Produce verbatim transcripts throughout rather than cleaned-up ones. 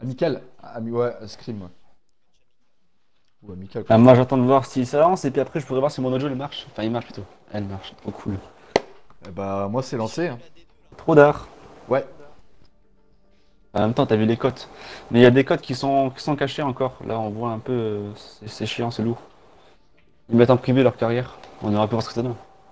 Amical. Ami, ouais, Scream, ouais. Ou amical, Ah, quoi. moi j'attends de voir si ça lance et puis après je pourrais voir si mon audio il marche. Enfin il marche plutôt. Elle marche, trop cool. Eh bah, moi, c'est lancé, hein. Trop d'art. Ouais. En même temps t'as vu les cotes. Mais il y a des cotes qui sont, qui sont cachées encore. Là on voit un peu, euh, c'est c'est chiant, c'est lourd. Ils mettent en privé leur carrière. On aura pu voir ce que ça donne.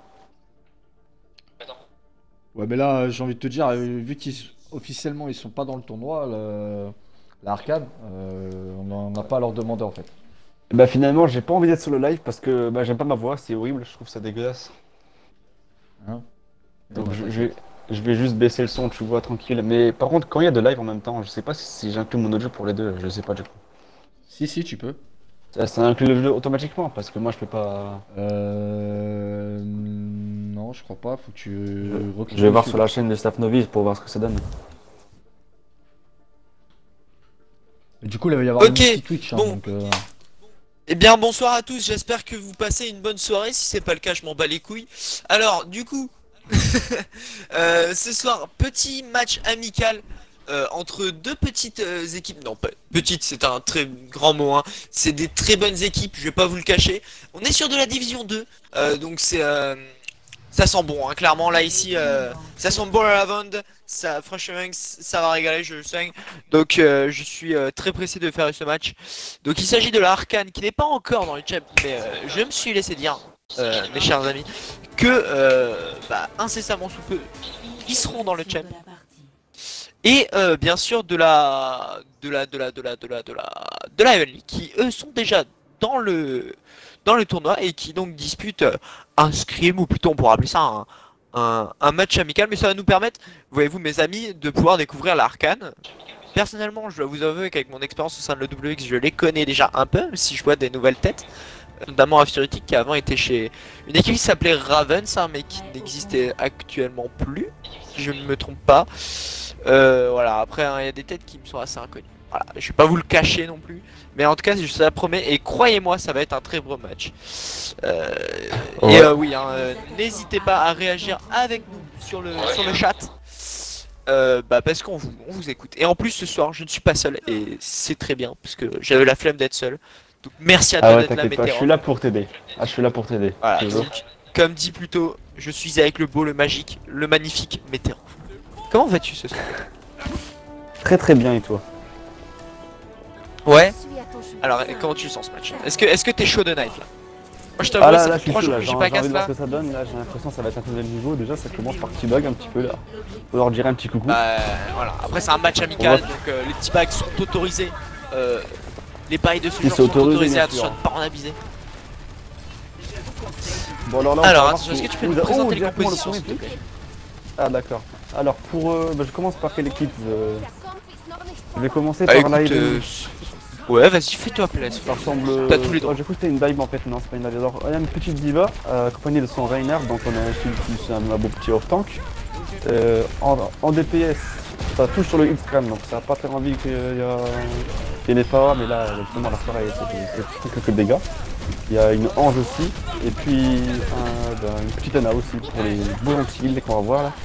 Ouais, mais là, j'ai envie de te dire, euh, vu qu'ils officiellement ils sont pas dans le tournoi, le... la Arcane, euh, on n'en a pas à leur demander en fait. Et bah finalement j'ai pas envie d'être sur le live parce que bah, j'aime pas ma voix, c'est horrible, je trouve ça dégueulasse. Hein. Eh Donc bah, je, je vais, t'inquiète. je vais juste baisser le son, tu vois, tranquille. Mais par contre quand il y a de live en même temps, je sais pas si, si j'inclus mon audio pour les deux, je sais pas du coup. Si, si, tu peux. Ça, ça inclut le jeu automatiquement parce que moi je peux pas. Euh... Non, je crois pas. Faut que Je, tu je recliques vais voir dessus sur là. la chaîne de Staff Novice pour voir ce que ça donne. Et du coup, là, il va y avoir le Ok, multi-Twitch, hein, bon, donc... euh, eh bien bonsoir à tous, j'espère que vous passez une bonne soirée, si c'est pas le cas je m'en bats les couilles. Alors du coup, euh, ce soir, petit match amical euh, entre deux petites euh, équipes, non pas petite c'est un très grand mot, hein. C'est des très bonnes équipes, je vais pas vous le cacher. On est sur de la division deux, euh, donc c'est... euh, ça sent bon, hein, clairement là ici, euh, ça sent bon à la vente, ça franchement ça va régaler, je le sens. Donc euh, je suis euh, très pressé de faire ce match. Donc il s'agit de la Arcane qui n'est pas encore dans le chat, mais euh, je me suis laissé dire, euh, mes chers amis, que euh, bah, incessamment sous peu, ils seront dans le chat. Et euh, bien sûr de la de la de la de la de la de la de la Heavenly qui eux sont déjà dans le dans le tournoi et qui donc disputent euh, un scrim ou plutôt on pourrait appeler ça un, un, un match amical, mais ça va nous permettre, voyez-vous mes amis, de pouvoir découvrir l'Arcane. Personnellement je dois vous avouer qu'avec mon expérience au sein de l'E W X je les connais déjà un peu, même si je vois des nouvelles têtes, notamment Afteritic qui avant était chez une équipe qui s'appelait Ravens, hein, mais qui n'existait actuellement plus si je ne me trompe pas. Euh, voilà, après il hein, y a des têtes qui me sont assez inconnues. Voilà, je vais pas vous le cacher non plus, mais en tout cas ça promet et croyez-moi ça va être un très beau match. Euh, Ouais. Et euh, oui, hein, euh, n'hésitez pas à réagir avec nous sur le sur le chat, euh, bah parce qu'on vous on vous écoute. Et en plus ce soir je ne suis pas seul et c'est très bien parce que j'avais la flemme d'être seul. Donc merci à toi Ah ouais, d'être là, t'inquiète pas, je Météor. suis là pour t'aider. Ah, je suis là pour t'aider. Voilà, Toujours. donc, comme dit plus tôt, je suis avec le beau, le magique, le magnifique Météor. Comment vas-tu ce soir? Très très bien et toi? Ouais. Alors, et comment tu le sens ce match? Est-ce que est-ce que t'es chaud de night là? Moi je t'avoue, Ah là, ça là, fait je suis trois chaud jours là, que j'ai j'ai j'ai pas envie casse de voir là. ce que ça donne. Là, j'ai l'impression que ça va être un nouvel niveau. Déjà, ça commence par petit bug un petit peu là. Faut leur dire un petit coucou. Bah voilà, après c'est un match amical, Ouais. donc euh, les petits bags sont autorisés. Euh, les paris de ce Ils genre sont sont autorisés, autorisés, bien attention sûr. de pas en abuser. Bon, alors là, on Alors, va voir attention, est-ce que tu peux où- nous oh, présenter les directement le compositions premier s'il te pick. plaît? Ah, d'accord. Alors, pour. Euh, bah, je commence par quelle équipe euh, Je vais commencer Bah par écoute, la euh, Heavenly. ouais vas-y fais-toi plaisir. Ça ressemble. T'as tous les droits. Oh, j'ai cru que c'était une dive en fait, non, c'est pas une dive. Alors, il y a une petite diva euh, accompagnée de son Reiner, donc on a un shield plus un, un beau petit off-tank. Euh, en, en D P S, ça touche sur le hit-scan, donc ça a pas très envie qu'il y a, qu'il y ait des Phares, mais là, justement, la Phare, c'est quelques dégâts. Il y a une Ange aussi, et puis un, ben, une petite Ana aussi pour les beaux anti-heal qu'on va voir là.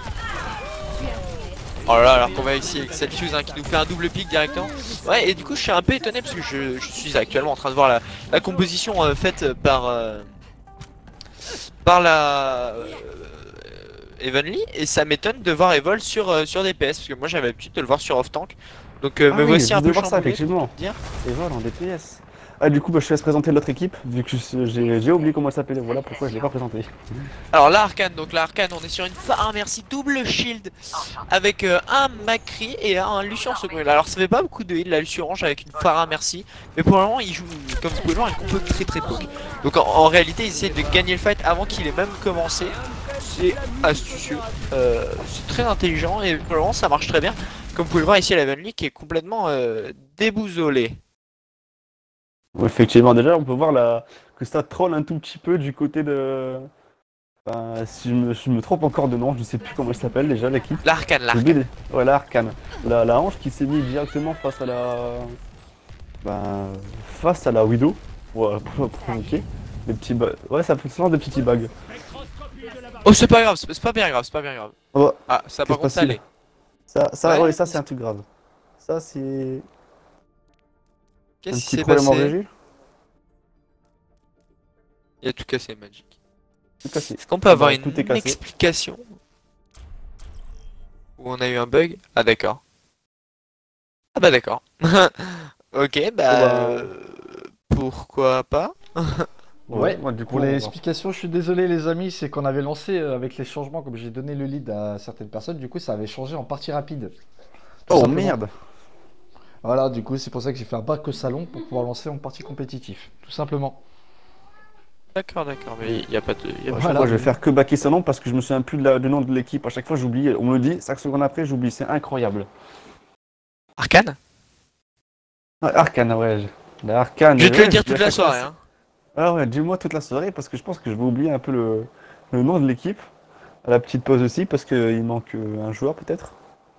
Oh là là, alors qu'on va ici avec cette fuse hein, qui nous fait un double pick directement. Ouais, et du coup je suis un peu étonné parce que je, je suis actuellement en train de voir la, la composition euh, faite par euh, par la euh, Heavenly, et ça m'étonne de voir Evol sur euh, sur D P S parce que moi j'avais l'habitude de le voir sur off tank. Donc euh, Ah me oui, voici je un viens de peu voir ça, chamboulé, effectivement. pour te dire. Et voilà, en D P S. Ah, du coup, bah, je te laisse présenter l'autre équipe, vu que je- j'ai j'ai oublié comment elle s'appelait, voilà pourquoi je l'ai pas présentée. Alors la Arcane, donc la Arcane, on est sur une Phare merci double shield avec euh, un Macri et un Lucien second. Alors ça fait pas beaucoup de heal la Lucien Orange avec une Phare merci, mais pour le moment il joue comme vous pouvez le voir un combo très très poke. Donc en, en réalité il essaie de gagner le fight avant qu'il ait même commencé. C'est astucieux, euh, c'est très intelligent et pour le moment ça marche très bien. Comme vous pouvez le voir ici la Heavenly qui est complètement euh, déboussolée. Ouais, effectivement, déjà, on peut voir la... que ça troll un tout petit peu du côté de. Enfin, si je me, je me trompe encore de nom, je sais plus comment elle s'appelle déjà l'équipe. L'Arcane, J'ai oublié l'Arcane. les- Ouais, la Arcane. La, la Hanche qui s'est mise directement face à la. Ben, face à la Widow. Pour, pour, pour provoquer. Des petits bugs. Ouais, ça fait souvent des petits bugs. Oh c'est pas grave, c'est pas bien grave, c'est pas bien grave. Oh, Ah ça Qu'est-ce par contre ça passe-t-il allait. ça, ça, Ouais. ouais, ça c'est un truc grave. Ça, ça c'est un Qu'est-ce qui petit s'est problème en passé? régie. Il a tout cassé, Magic. Tout cassé. Est-ce qu'on peut avoir Bah, une tout est cassé. explication? Où on a eu un bug? Ah d'accord. Ah bah d'accord. Ok, bah... bah, euh, pourquoi pas? Ouais, moi, du coup, pour on va- l'explication, je suis désolé les amis, c'est qu'on avait lancé euh, avec les changements, comme j'ai donné le lead à certaines personnes, du coup ça avait changé en partie rapide. Tout Oh simplement. merde. Voilà, du coup c'est pour ça que j'ai fait un bac au salon pour pouvoir lancer en partie compétitif, tout simplement. D'accord, d'accord, mais il n'y a pas de... y a pas- Voilà. Moi je vais faire que baquer ce nom parce que je me souviens plus de la- du nom de l'équipe. À chaque fois j'oublie. On me le dit, cinq secondes après j'oublie. C'est incroyable. Arcane? Ah, Arcane, ouais. je- La Arcane. Je vais te ouais, le dire je dis à toute la chaque fois, soirée, c'est- hein. Ah ouais, dis-moi toute la soirée parce que je pense que je vais oublier un peu le, le nom de l'équipe. À la petite pause aussi parce qu'il manque euh, un joueur peut-être.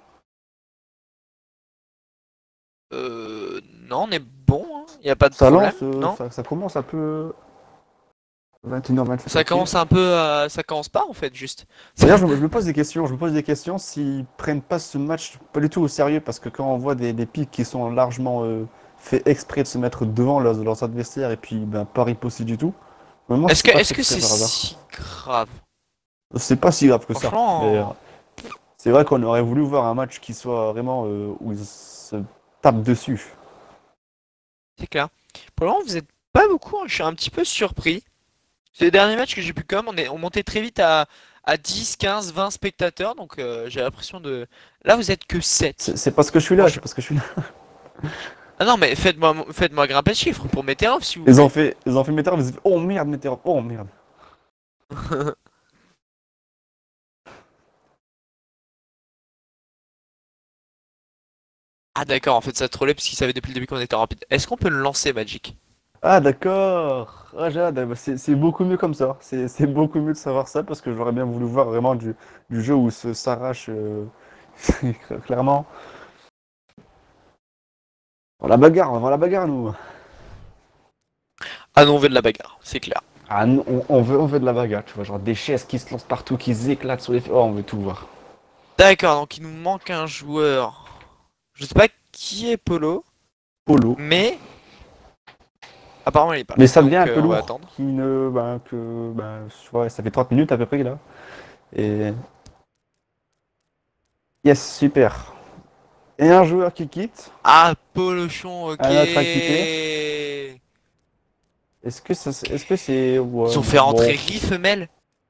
Euh... Non, on est bon, hein. Il n'y a pas de Ça problème, lance, euh, non? ça, ça commence un peu. vingt et une heures vingt-sept. Ça commence un peu à... Ça commence pas, en fait, juste. D'ailleurs, je, me je me pose des questions. Je me pose des questions s'ils prennent pas ce match pas du tout au sérieux parce que quand on voit des, des pics qui sont largement euh, fait exprès de se mettre devant leurs, leurs adversaires et puis ben, pas riposter du tout. Vraiment, Est-ce que pas est-ce que exprès c'est par hasard. si grave? C'est pas si grave que ça. Franchement, Mais, euh, c'est vrai qu'on aurait voulu voir un match qui soit vraiment euh, où ils se tapent dessus. c'est clair. Pour le moment, vous êtes pas beaucoup, hein. Je suis un petit peu surpris. C'est les derniers matchs que j'ai pu comme, on est on montait très vite à, à dix, quinze, vingt spectateurs, donc euh, j'ai l'impression de... Là, vous êtes que sept. C'est c'est parce que je suis là, c'est parce que je suis là. Ah non, mais faites-moi faites-moi grimper le chiffre pour Meteorov, si vous Ils voulez. ont fait, ils ont fait Meteor, ils ont fait oh merde Meteor, oh merde. Ah d'accord, en fait ça trollait parce qu'il savait depuis le début qu'on était rapide. Est-ce qu'on peut le lancer, Magic? Ah d'accord. Ah Jade, bah, c'est c'est beaucoup mieux comme ça. C'est c'est beaucoup mieux de savoir ça parce que j'aurais bien voulu voir vraiment du, du jeu où se s'arrache euh, clairement. On la bagarre, on va voir la bagarre nous. Ah non, on veut de la bagarre, c'est clair. Ah nous, on, on veut on veut de la bagarre, tu vois, genre des chaises qui se lancent partout, qui s'éclatent sur les. Oh on veut tout voir. D'accord, donc il nous manque un joueur. Je sais pas qui est Polo, Polo. mais... Apparemment il est pas là. Mais ça devient Donc, un euh, peu on va lourd. attendre. Qui ne. Ben, que. Ben, je vois, ça fait trente minutes à peu près là. Et. Yes, super. Et un joueur qui quitte. Ah, Polochon, ok. Un autre à Est-ce que ça, est-ce que c'est. Ouais, Ils ont fait bon. rentrer Rifemel.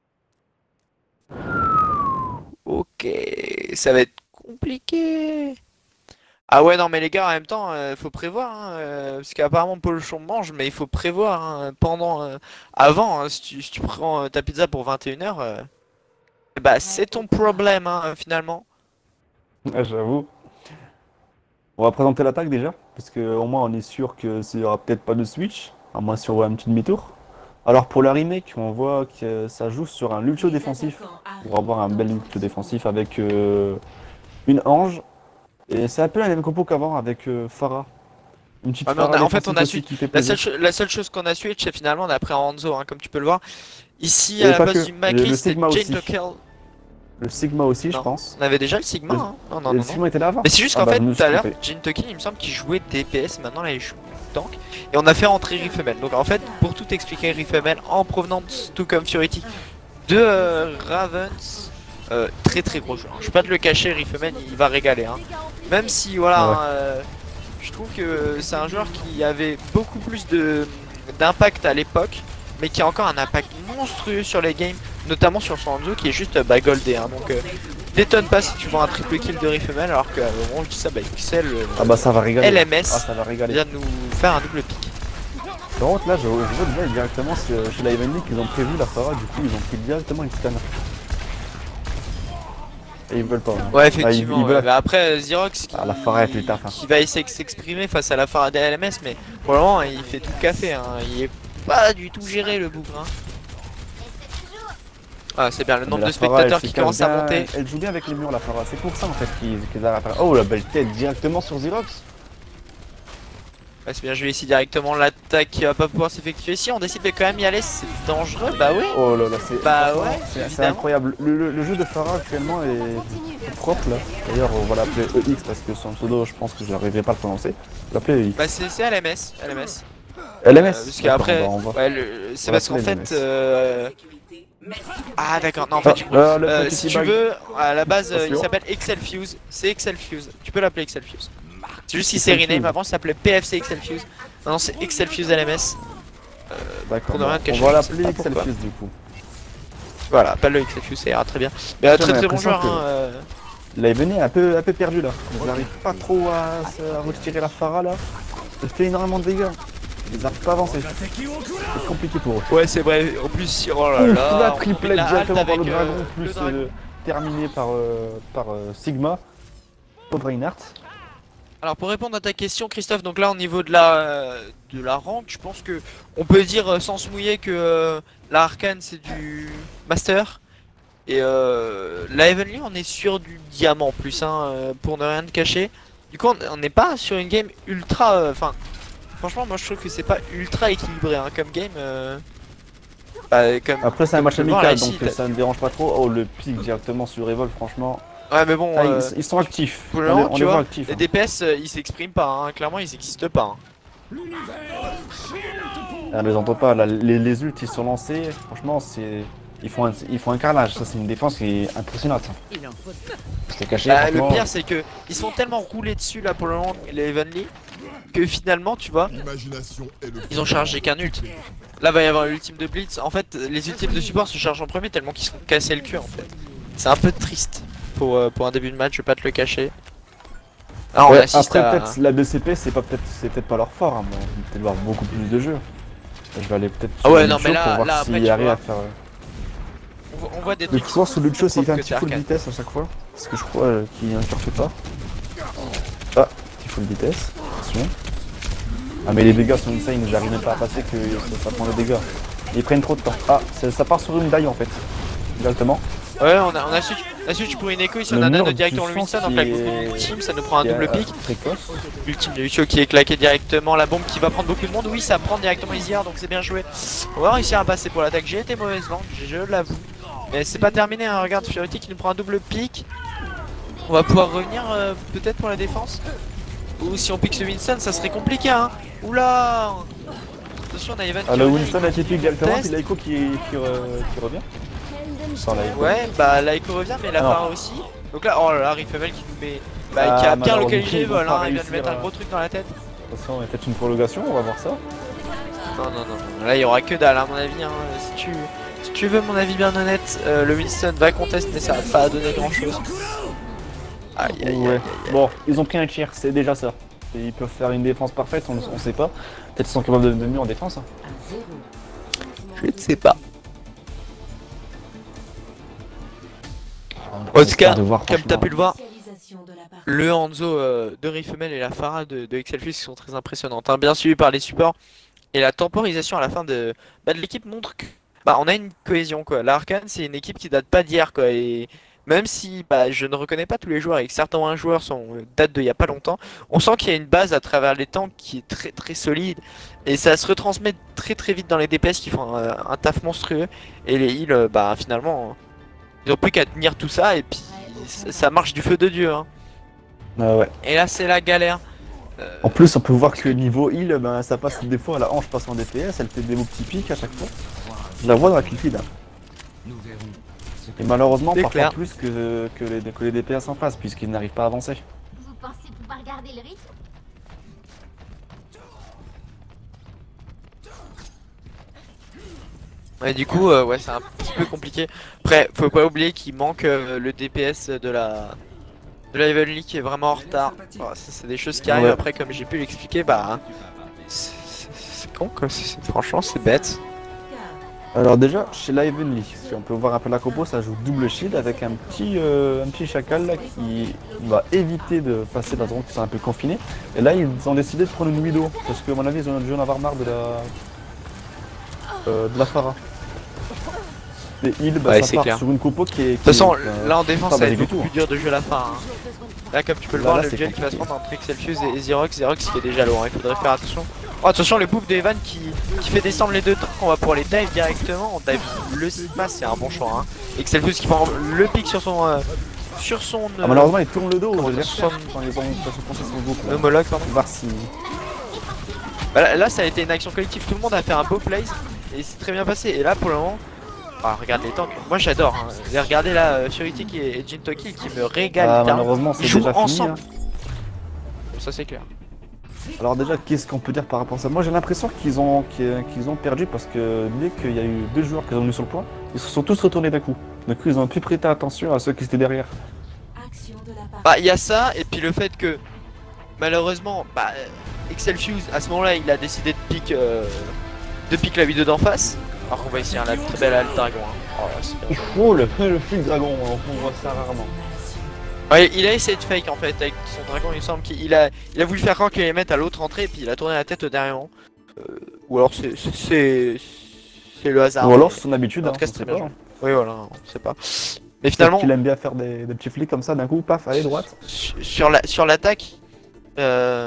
Ok, ça va être compliqué. Ah ouais, non mais les gars, en même temps, euh, faut prévoir, hein, euh, parce qu'apparemment Polochon mange, mais il faut prévoir hein, pendant, euh, avant, hein, si tu, si tu prends euh, ta pizza pour vingt et une heures, euh, bah c'est ton problème hein, finalement. Ah, j'avoue. On va présenter l'attaque déjà, parce que au moins on est sûr que il y aura peut-être pas de switch, à moins si on voit un petit demi-tour. Alors pour la remake, on voit que ça joue sur un Lucio défensif. On va avoir un bel Lucio défensif avec euh, une Ange. Et c'est un peu la même compo qu'avant avec euh, Pharah. Une petite Ouais, mais on a- Pharah en fait, on a défensive su- aussi qui fait La seule, plaisir. cho- la seule chose qu'on a switch, c'est finalement on a pris Hanzo, hein, comme tu peux le voir. Ici, Et à la pas base que. du Le- Macri, le c'était Sigma Jane aussi. Dockel. Le Sigma aussi, je Non. pense. On avait déjà le Sigma, Le- hein. Non, non, Et le non, non. Sigma était là avant. Mais c'est juste Ah qu'en bah, fait, je me tout suis à l'heure, trompé. Jin Tokin, il me semble qu'il jouait D P S, maintenant là il joue tank. Et on a fait rentrer Rifemel. Donc en fait, pour tout expliquer, Rifemel en provenance, tout comme Furity, de euh, Ravens, euh, très très gros joueur. Je vais pas te le cacher, Rifemel il va régaler. Hein. Même si, voilà, Ouais. hein, euh, je trouve que c'est un joueur qui avait beaucoup plus de d'impact à l'époque, mais qui a encore un impact monstrueux sur les games, notamment sur son Hanzo qui est juste euh, bah, goldé. Hein. Donc, euh, t'étonne pas si tu vois un triple kill de Rifemel, alors qu'à un moment je dis ça, bah Excel, euh, Ah bah ça va régaler. L M S Ah ça va régaler. vient de nous faire un double pick. Par contre là je, je vois déjà directement sur- chez la Evenly qu'ils ont prévu la Pharah, du coup ils ont pris directement une stun. Et ils veulent pas. hein. Ouais, Ah, effectivement. ils- ils ouais. veulent- Bah après, Xerox qui, Ah, la Pharah, elle fait le taf, hein. qui va essayer de s'exprimer face à la Pharah des L M S, mais pour le moment, il fait tout le café. Hein. Il est pas du tout géré le bougre. Hein. Ah, c'est bien le Mais nombre la de Pharah, spectateurs elle qui se commencent à cache monter. bien- Elle joue bien avec les murs la Pharah, c'est pour ça en fait qu'ils qu'ils arrivent à faire. Oh la belle tête directement sur Xerox. Ouais, c'est bien joué ici directement, l'attaque qui va pas pouvoir s'effectuer ici, on décide de quand même y aller, c'est dangereux, bah oui. Oh là là, c'est Bah franchement, ouais, c'est- c'est évidemment. incroyable. Le, le- le jeu de Pharah actuellement est propre là. D'ailleurs, on va l'appeler E X parce que son pseudo, je pense que je n'arriverai pas à le prononcer. On va l'appeler E X. Bah c'est c'est L M S, L M S. L M Euh, S. parce D'accord, qu'après, bah, on va- ouais, le- c'est on va parce qu'en l'appeler L M fait... S. Euh... Ah d'accord, non en Ah, fait, là, le euh, petit si tu bug. veux, à la base, euh, il Attention. s'appelle Excel Fuse, c'est Excel Fuse, tu peux l'appeler Excel Fuse. C'est juste qu'il Excel s'est rename, Fuse. avant il s'appelait P F C Excel Fuse, maintenant c'est Excel Fuse L M S. D'accord, pour ne rien te on cacher, va je sais l'appeler pas Excel pourquoi. Fuse du coup. Voilà, appelle-le Excel Fuse, ça ira très bien. Mais euh, J'ai très très bon l'impression joueur, que- hein, euh, L'Aven est un peu, un peu perdu là. Ils n'arrivent pas trop à, à retirer la Pharah là. Ça fait énormément de dégâts. Ils n'arrivent pas à avancer. C'est compliqué pour eux. Ouais, c'est vrai. En plus, oh là Ouf, là, la on triplette met la directement halte par le avec, dragon, euh, plus le dragon. euh, terminé par, euh, par euh, Sigma. Pauvre Reinhardt. Alors pour répondre à ta question, Christophe, donc là au niveau de la euh, de la rank, je pense que on peut dire euh, sans se mouiller que euh, la Arcane c'est du Master et euh, la Heavenly on est sur du diamant plus hein, euh, pour ne rien te cacher. Du coup on on n'est pas sur une game ultra, enfin franchement moi je trouve que c'est pas ultra équilibré hein, comme game. euh, bah, comme, Après c'est un comme match tu peux le voir, amical là, donc ici, euh, ça ne dérange pas trop. Oh le pic directement sur Revolve franchement. ouais mais bon, Ah, euh, ils, ils sont actifs. pour On le les, moment, on tu les voit vois, actifs. les hein. D P S euh, ils s'expriment pas, hein, clairement ils n'existent pas. Hein. Ah, les entend pas, là, les, les ults ils sont lancés, franchement c'est. Ils font, un, ils font un carnage, ça c'est une défense qui est impressionnante. C'est caché. Bah, le franchement. pire c'est que ils sont tellement roulés dessus là pour le moment les Heavenly que finalement tu vois L'imagination est le ils ont chargé qu'un ult. Là va y avoir l'ultime de Blitz. En fait les ultimes de support se chargent en premier tellement qu'ils se font casser le cul en fait. C'est un peu triste pour, euh, pour un début de match, je vais pas te le cacher. Ah, on Ouais, assiste après à... peut-être la B C P c'est pas peut-être c'est peut-être pas leur fort, hein, mais on va peut-être voir beaucoup plus de jeux. Je vais aller peut-être Ah sur ouais, le non, Lucho mais là- pour voir là, après, s'il tu arrive vois. à faire. euh, on, voit, on voit des Le trucs. qui soir sont sous le Lucho très s'il fait un propres petit côté full arcade. vitesse à chaque fois. Parce que je crois euh, qu'il y a un qui refait pas. Ah, petit full vitesse, attention. Ah mais les dégâts sont insane, j'arrive même pas à passer que ça, ça prend les dégâts. Ils prennent trop de temps. Ah, ça, ça part sur une daille en fait. Directement. Ouais, on a, on a su, on a su pour une écho ici, on Le a mur donné directement du le Winston, sens donc qui la est- ultime, ça nous prend un Il y a, double euh, pic. Précoce. Ultime de Lucio qui est claqué directement, la bombe qui va prendre beaucoup de monde. Oui, ça prend directement Easier, donc c'est bien joué. On va réussir à passer pour l'attaque. J'ai été mauvaise langue, je l'avoue. Mais c'est pas terminé, hein. Regarde, Furity qui nous prend un double pic. On va pouvoir revenir euh, peut-être pour la défense. Ou si on pique ce Winston, ça serait compliqué, hein. Oula. Attention, on a Evan Ah qui le revient, Winston il- a été pick directement, teste. puis l'Aiko qui, qui, re- qui revient. Sans l'Aiko. Ouais, bah l'Aiko revient, mais la Ah non. Pharah aussi. Donc là, oh là là, Rifflevel qui nous met. Bah, Ah, qui a bien malheureusement, localisé ils le vont vol, pas hein. Il vient de réussir mettre un à- gros truc dans la tête. Attention, il y a peut-être une prolongation, on va voir ça. Non, non, non, non. Là, il y aura que dalle, à mon avis. Hein. Si, tu, si tu veux mon avis bien honnête, euh, le Winston va contester, mais ça va pas donner grand chose. Aïe, aïe, aïe, Ouais. aïe, aïe. Bon, ils ont pris un tiers, c'est déjà ça. Et ils peuvent faire une défense parfaite, on, on sait pas. Peut-être qu'ils sont capables de, de mieux en défense. hein. Je ne sais pas. On En tout cas, espère de voir, comme t'as pu le voir, Spécialisation de la partie. le Hanzo euh, de Riffemel et la Pharah de, de Excelfus qui sont très impressionnantes, hein, bien suivi par les supports. Et la temporisation à la fin de, bah, de l'équipe montre que bah, on a une cohésion quoi. La Arcane c'est une équipe qui date pas d'hier quoi. Et même si bah, je ne reconnais pas tous les joueurs et que certains joueurs sont euh, datent d'il y a pas longtemps, on sent qu'il y a une base à travers les temps qui est très très solide. Et ça se retransmet très très vite dans les D P S qui font un, un taf monstrueux. Et les heals, euh, bah finalement, ils ont plus qu'à tenir tout ça et puis ça ça marche du feu de Dieu. Hein. Ah ouais. Et là c'est la galère. Euh, En plus, on peut voir que niveau heal, ben, ça passe des fois, la hanche passe en D P S, elle fait des beaux petits pics à chaque fois. Je la vois dans la click feed, hein. Et malheureusement, C'est parfois clair. plus que, que, les, que les D P S en face, puisqu'ils n'arrivent pas à avancer. Vous pensez pouvoir garder le rythme? Et du coup, euh, ouais, c'est un petit peu compliqué. Après, faut pas oublier qu'il manque euh, le D P S de la de la Heavenly qui est vraiment en retard. Voilà, ça, c'est des choses qui arrivent. Ouais. Après, comme j'ai pu l'expliquer, bah, c'est c'est- c'est con quoi. C'est- c'est- Franchement, c'est bête. Alors déjà, chez la Heavenly, si on peut voir un peu la compo, ça joue double shield avec un petit, euh, un petit chacal là, qui va éviter de passer dans la zone qui sont un peu confinés. Et là, ils ont décidé de prendre une Widow, parce qu'à mon avis, ils ont dû en avoir marre de la, euh, de la Pharah. des heals, bah, Ouais, ça c'est part clair. sur une compo qui est. De toute façon, euh, là en défense, pas ça va mal être du beaucoup tout. plus dur de jouer à la fin. Hein. Là, comme tu peux le Là, voir, là, le c'est duel qui va se compliqué. prendre entre Excelfius et Xerox, Xerox qui est déjà lourd, il faudrait faire attention. Oh, attention, le bouffe de Evan qui, qui fait descendre les deux tanks, on va pouvoir les dive directement. On dive le Sigma, c'est un bon choix. Hein. Excelfius qui prend le pic sur son. Euh, sur son. Ah, malheureusement, il tourne le dos Comment aux dire, adversaires son- quand ils vont se pencher sur le groupe. là. homologue, pardon. Voir si. Bah, là, là, ça a été une action collective, tout le monde a fait un beau plays et c'est très bien passé. Et là, pour le moment. Ah, regarde les tanks, moi j'adore. Hein. Et regardez là, euh, Furitic et, et Jintoki qui me régalent. Ah, littéralement. malheureusement, c'est Ils jouent déjà fini. ensemble. hein. Ça, c'est clair. Alors déjà, qu'est-ce qu'on peut dire par rapport à ça? Moi j'ai l'impression qu'ils ont, qu'ils qu'ils ont perdu parce que dès qu'il y a eu deux joueurs qui ont mis sur le point, ils se sont tous retournés d'un coup. Du coup ils ont pu prêter attention à ceux qui étaient derrière. Action de la part. Bah, il y a ça, et puis le fait que malheureusement, bah, euh, Excelfius à ce moment-là il a décidé de pique, euh, de pique la vidéo d'en face. Alors qu'on va ici un la très belle alt dragon. Hein. Oh, là, c'est bien joué. Oh le, le flic dragon, on voit ça rarement. Ouais, il a essayé de fake en fait avec son dragon, il me semble qu'il a, il a voulu faire croire qu'il allait mettre à l'autre entrée, et puis il a tourné la tête au dernier moment. Euh, ou alors c'est c'est c'est le hasard. Ou alors mais- c'est son habitude. En hein, tout cas, on c'est sait très bien pas. joué. Oui, voilà, on sait pas. Mais Peut-être finalement, qu'il aime bien faire des, des petits flics comme ça d'un coup, paf, allez droite. sur sur la sur l'attaque, euh,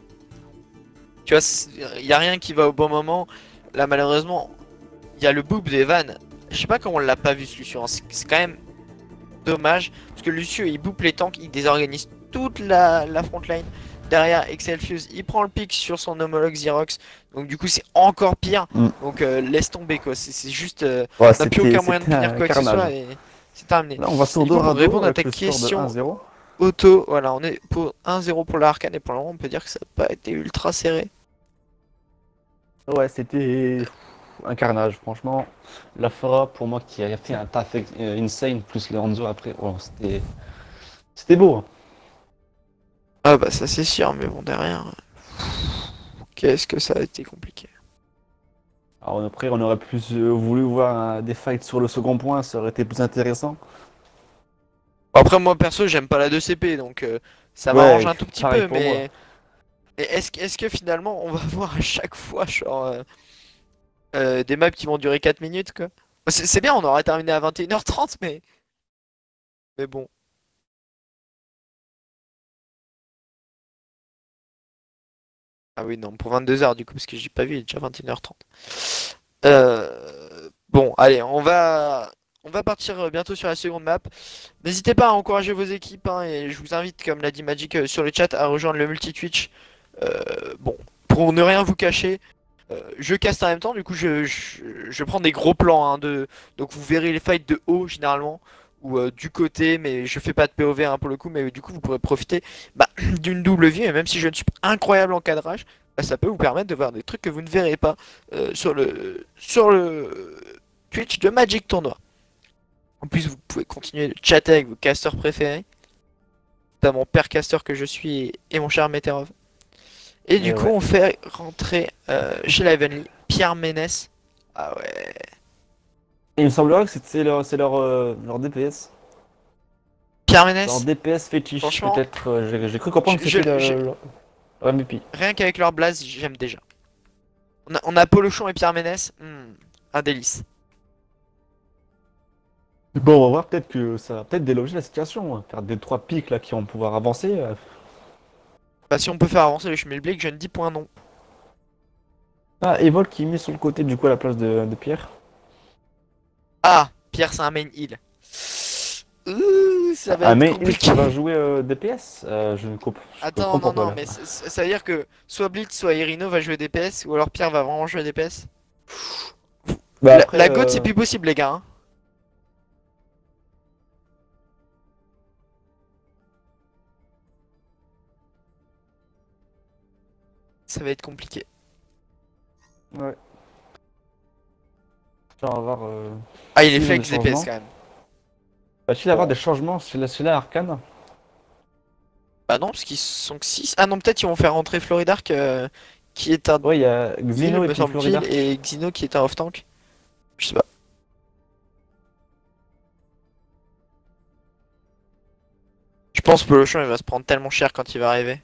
tu vois, il y a rien qui va au bon moment. Là, malheureusement, il y a le boob d'Evan. Je sais pas comment on l'a pas vu ce Lucio. Hein. C'est c'est quand même dommage parce que Lucio il boupe les tanks, il désorganise toute la, la front line. Derrière, Excelfius il prend le pic sur son homologue Xerox. Donc du coup c'est encore pire. Mm. Donc euh, laisse tomber quoi. C'est c'est juste, euh, Ouais, on n'a plus aucun moyen de c'était punir un quoi que ce carnage. soit et c'est terminé. Là on va sur Du coup, pour Dorado répondre à avec ta le score de question- un zéro. Auto, voilà, on est pour un zéro pour l'Arcane et pour le moment on peut dire que ça n'a pas été ultra serré. Ouais, c'était un carnage, franchement. La Fera, pour moi, qui a fait un taf euh, insane, plus le Hanzo après, oh, c'était c'était beau. hein. Ah bah ça c'est sûr, mais bon derrière, qu'est-ce que ça a été compliqué. Alors après, on aurait plus euh, voulu voir euh, des fights sur le second point, ça aurait été plus intéressant. Après moi perso j'aime pas la deux C P donc euh, ça Ouais, m'arrange un tout petit pareil peu pour moi. mais... mais est-ce que, est-ce que finalement on va voir à chaque fois genre euh, euh, des maps qui vont durer quatre minutes quoi. C'est c'est bien on aurait terminé à vingt et une heures trente mais... Mais bon. Ah oui non pour vingt-deux heures du coup parce que j'ai pas vu il est déjà vingt et une heures trente. Euh... Bon allez on va... On va partir euh, bientôt sur la seconde map. N'hésitez pas à encourager vos équipes hein, et je vous invite, comme l'a dit Magic euh, sur le chat, à rejoindre le multi-Twitch. Euh, bon, pour ne rien vous cacher, euh, je caste en même temps, du coup je, je, je prends des gros plans hein, de... Donc vous verrez les fights de haut généralement, ou euh, du côté, mais je fais pas de P O V hein, pour le coup, mais du coup vous pourrez profiter bah, d'une double vue, et même si je ne suis pas incroyable en cadrage, bah, ça peut vous permettre de voir des trucs que vous ne verrez pas euh, sur le sur le Twitch de Magic Tournoi. En plus, vous pouvez continuer de chatter avec vos casters préférés. Notamment père caster que je suis et, et mon cher Meterov. Et du Et coup, ouais. on fait rentrer euh, chez la Heavenly Pierre Ménès. Ah ouais. Et il me semblerait que c'est leur, c'est leur, euh, leur D P S. Pierre Ménès, Leur D P S fétiche, Franchement, peut-être. euh, j'ai- J'ai cru comprendre que je- c'était je- le, le- leur M V P. rien qu'avec leur blaze, j'aime déjà. On a, on a Polochon et Pierre Ménès. Hmm, un délice. Bon, on va voir, peut-être que ça va peut-être déloger la situation. hein. Faire des trois pics là qui vont pouvoir avancer. euh. Bah, si on peut faire avancer le Schmilblick, je ne dis point non. Ah, Evol qui est mis sur le côté du coup à la place de, de Pierre. Ah, Pierre, c'est un main heal. Ouh, ça va Ah, être mais il compliqué. va jouer euh, D P S euh, Je ne comp- je Attends, comprends non, pas. non, là. mais c- c- ça veut dire que soit Blitz, soit Irino va jouer D P S, ou alors Pierre va vraiment jouer D P S. Bah, La, après, la goat, euh, c'est plus possible, les gars. Hein. Ça va être compliqué. Ouais. On va voir. Euh... Ah, il est Si, flex le D P S changement. quand même. Va-t-il avoir des changements chez la, chez la Arcane? Bah non, parce qu'ils sont que six. Ah non, peut-être ils vont faire rentrer Floridark, euh, qui est un Ouais, il y a heal, Xeno me et puis semble-t-il, Florida. et Xino qui est un off-tank. Je sais pas. Je pense que Polochon il va se prendre tellement cher quand il va arriver.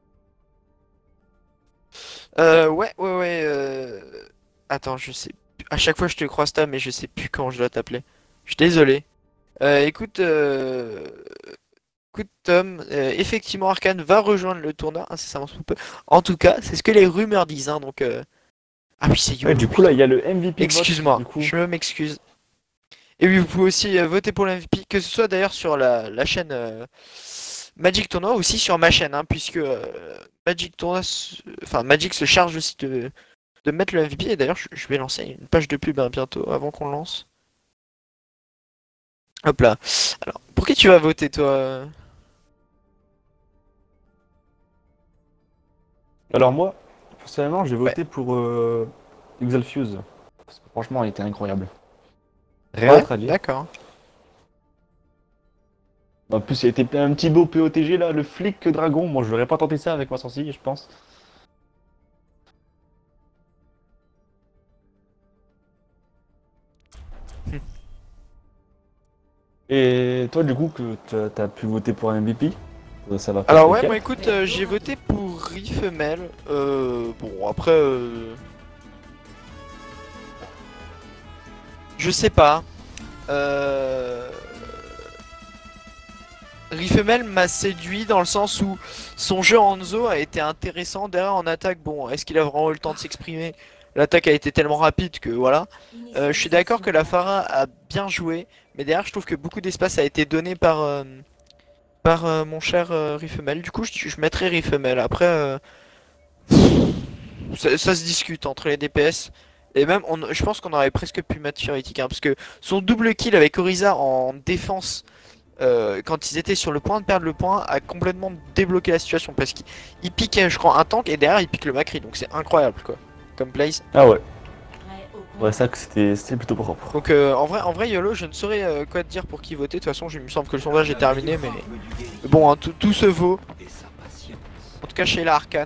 Euh, ouais, ouais, ouais. Euh... Attends, je sais plus. À chaque fois je te croise Tom mais je sais plus quand je dois t'appeler. Je suis désolé. Euh, écoute, euh... écoute Tom, euh, effectivement Arcane va rejoindre le tournoi incessamment sous peu. En tout cas, c'est ce que les rumeurs disent, hein, donc... Euh... Ah oui, c'est Ouais, Yolo. du coup, là, il y a le M V P. Excuse-moi, vote, du coup. je m'excuse. Et oui, vous pouvez aussi euh, voter pour le M V P, que ce soit d'ailleurs sur la, la chaîne euh, Magic Tournoi, aussi sur ma chaîne, hein, puisque euh, Magic Tournoi, se- enfin Magic se charge aussi de, de mettre le M V P. Et d'ailleurs, je, je vais lancer une page de pub hein, bientôt, avant qu'on le lance. Hop là. Alors, pour qui tu vas voter, toi? Alors, moi, personnellement, j'ai voté pour euh, Exalfuse. Parce que franchement, il était incroyable. Rien d'autre à dire. D'accord. En plus, il était un petit beau P O T G là, le flic dragon. Moi, je n'aurais pas tenté ça avec ma sorcier, je pense. Et toi, du coup, que t'as- t'as pu voter pour un M V P, euh, ça va faire Alors ouais, lequel? moi écoute, euh, j'ai voté pour Rifemel. Euh, bon, après... Euh... Je sais pas. Euh... Rifemel m'a séduit dans le sens où son jeu Hanzo a été intéressant. Derrière en attaque, bon, est-ce qu'il a vraiment eu le temps de s'exprimer? L'attaque a été tellement rapide que voilà. Euh, je suis d'accord que la Pharah a bien joué, mais derrière je trouve que beaucoup d'espace a été donné par, euh, par euh, mon cher euh, Rifemel. Du coup, je, je mettrai Rifemel. Après, euh, ça, ça se discute entre les D P S. Et même, on, je pense qu'on aurait presque pu mettre Furitic, hein, parce que son double kill avec Oriza en défense, euh, quand ils étaient sur le point de perdre le point, a complètement débloqué la situation. Parce qu'il il pique, je crois, un tank et derrière il pique le Macri. Donc c'est incroyable, quoi, comme plays. Ah ouais, Prêt au ouais, ça que c'était c'était plutôt propre. Donc euh, en vrai, en vrai YOLO, je ne saurais euh, quoi te dire pour qui voter. De toute façon, il me semble que le sondage est terminé, mais bon, hein, tout, tout se vaut. En tout cas, chez la Arcane.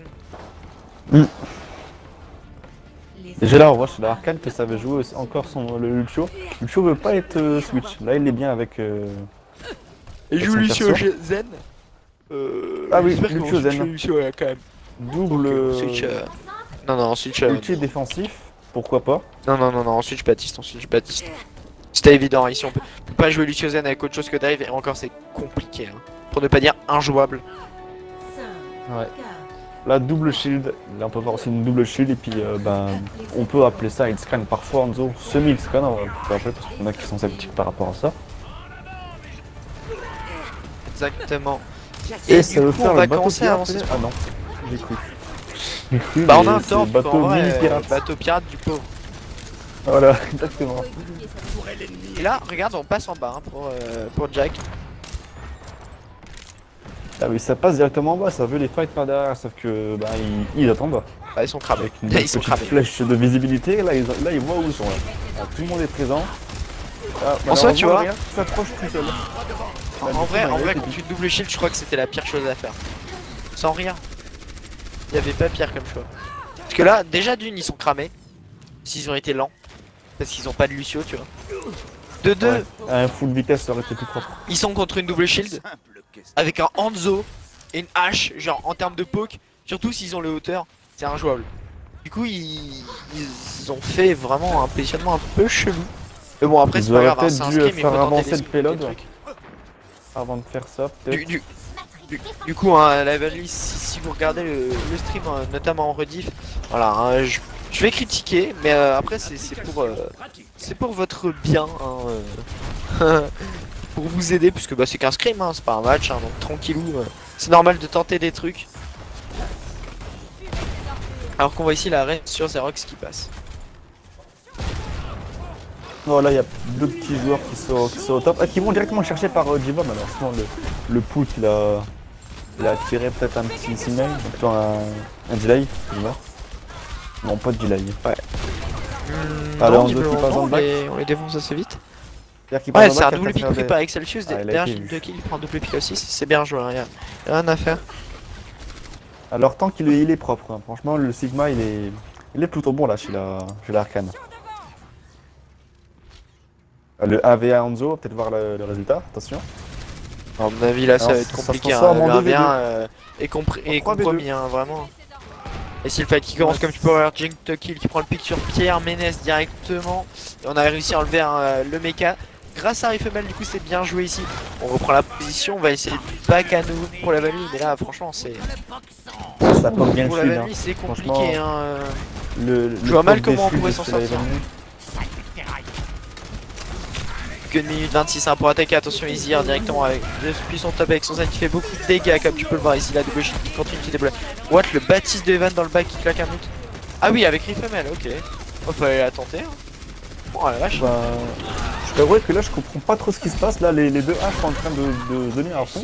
Déjà là, on voit chez la Arcane que ça veut jouer aussi encore son, le Lucio. Lucio veut pas être euh, Switch. Là, il est bien avec. Euh... Et Avec joue son Lucio perso. Zen. Euh, Ah oui, j'espère qu'ils vont Lucio switcher Zen. Lucio là, quand même. Double. Donc, euh, Switch. euh, Non, non, Switch. euh, Ulti défensif, pourquoi pas. Non, non, non, non, Switch Baptiste, on Switch Baptiste. C'était évident, ici on peut, on peut pas jouer Lucio Zen avec autre chose que Dive, et encore c'est compliqué. Hein. Pour ne pas dire injouable. cinq, Ouais. quatre, Là, double shield. Là, on peut voir aussi une double shield. Et puis, euh, ben, on peut appeler ça head scan. Parfois, en zone semi-head scan, on peut appeler parce qu'il y en a qui sont sceptiques par rapport à ça. Exactement. Et, Et, ça du veut coup, faire on le va bateau commencer à pirate, avancer. peut-être. Ah non, j'ai cru. J'ai cru, Bah, on mais a un c'est temps, bateau en vrai, mini euh, pirate. bateau pirate du pauvre. Voilà, exactement. Et là, regarde, on passe en bas hein, pour, euh, pour Jack. Ah oui, ça passe directement en bas, ça veut les fight par derrière, sauf que bah ils, ils attendent bas. Bah, ils sont cramés. Avec une Là, ils sont petite cramés. flèche de visibilité, là ils, là ils voient où ils sont là. Ah, tout le monde est présent. Ah, En soi, tu malheureusement, vois- rien s'approche tout seul. En, Bah, du en coup, vrai, bah, en il y a vrai, des quand pics. tu double shield, je crois que c'était la pire chose à faire. Sans rien. Il y avait pas pire comme choix. Parce que là, déjà d'une, ils sont cramés. S'ils ont été lents. Parce qu'ils ont pas de Lucio, tu vois. De deux, Ouais, un full vitesse ça aurait été plus propre. ils sont contre une double shield. Avec un Hanzo et une hache, genre en termes de poke. Surtout s'ils ont le hauteur, c'est injouable. Du coup, ils, ils ont fait vraiment un positionnement un peu chelou. Mais bon, après, Ils c'est pas auraient grave, hein, peut-être c'est un dû scrim, il faut faire tenter avancer des, le payload. des trucs. Avant de faire ça, peut-être. Du, du, du, du coup, hein, la Evanly, si, si vous regardez le, le stream, euh, notamment en rediff, voilà, hein, je, je vais critiquer, mais euh, après c'est c'est pour, euh, c'est pour votre bien, hein, euh, pour vous aider, puisque bah, c'est qu'un scrim, hein, c'est pas un match, hein, donc tranquillou, euh, c'est normal de tenter des trucs. Alors qu'on voit ici la reine sur Xerox qui passe. Voilà, il y a deux petits joueurs qui sont, qui sont au top. Ah, qui vont directement chercher par euh, J-Bomb alors. Sinon, le, le pool il a, il a tiré peut-être un petit signal, donc plutôt un, un delay. Excuse-moi. Non, pas de delay. Hmm, Alors, non, on doit visiblement, qu'il passe non, dans le on, les, on les défonce assez vite. C'est-à-dire qu'il passe Ouais, dans c'est le un bac, double après pick faire pris des- par Excelsius, Ah, il a derrière été j'ai vu. deux kills, il prend un double pick aussi, c'est bien joué, rien, rien à faire. Alors, tant qu'il est, il est propre, hein. Franchement, le Sigma il est, il est plutôt bon là chez la, chez l'Arcane. Le un v un Hanzo, on va peut-être voir le, le résultat, attention. À mon avis là ça Alors, va être ça se compliqué, hein. transforme en Le deux v deux. un v un euh, est, compris, est trois v deux. compromis hein, vraiment. Et c'est le fight qui commence comme tu peux voir Jintokill qui prend le pic sur Pierre Ménès directement. Et on a réussi à enlever euh, le mecha. Grâce à Rifemel, du coup c'est bien joué ici. On reprend la position, on va essayer de back à nous pour la value. Mais là franchement c'est... Ça porte bien le Pour la shield, value hein. c'est compliqué Franchement, hein. euh. Le, le Je vois mal proc des comment on shields pourrait de s'en Sheila sortir. Evanu. Que une minute vingt-six hein, pour attaquer, attention Izir directement avec de puissant top avec son zen qui fait beaucoup de dégâts comme tu peux le voir ici, la double shield qui continue de se débloquer. What, le Baptiste de Evan dans le back qui claque un out. Ah oui avec Rifemel, ok. Oh fallait la tenter hein. Oh la vache. Bah, je t'avoue que là je comprends pas trop ce qui se passe, là les, les deux H sont en train de, de donner à fond.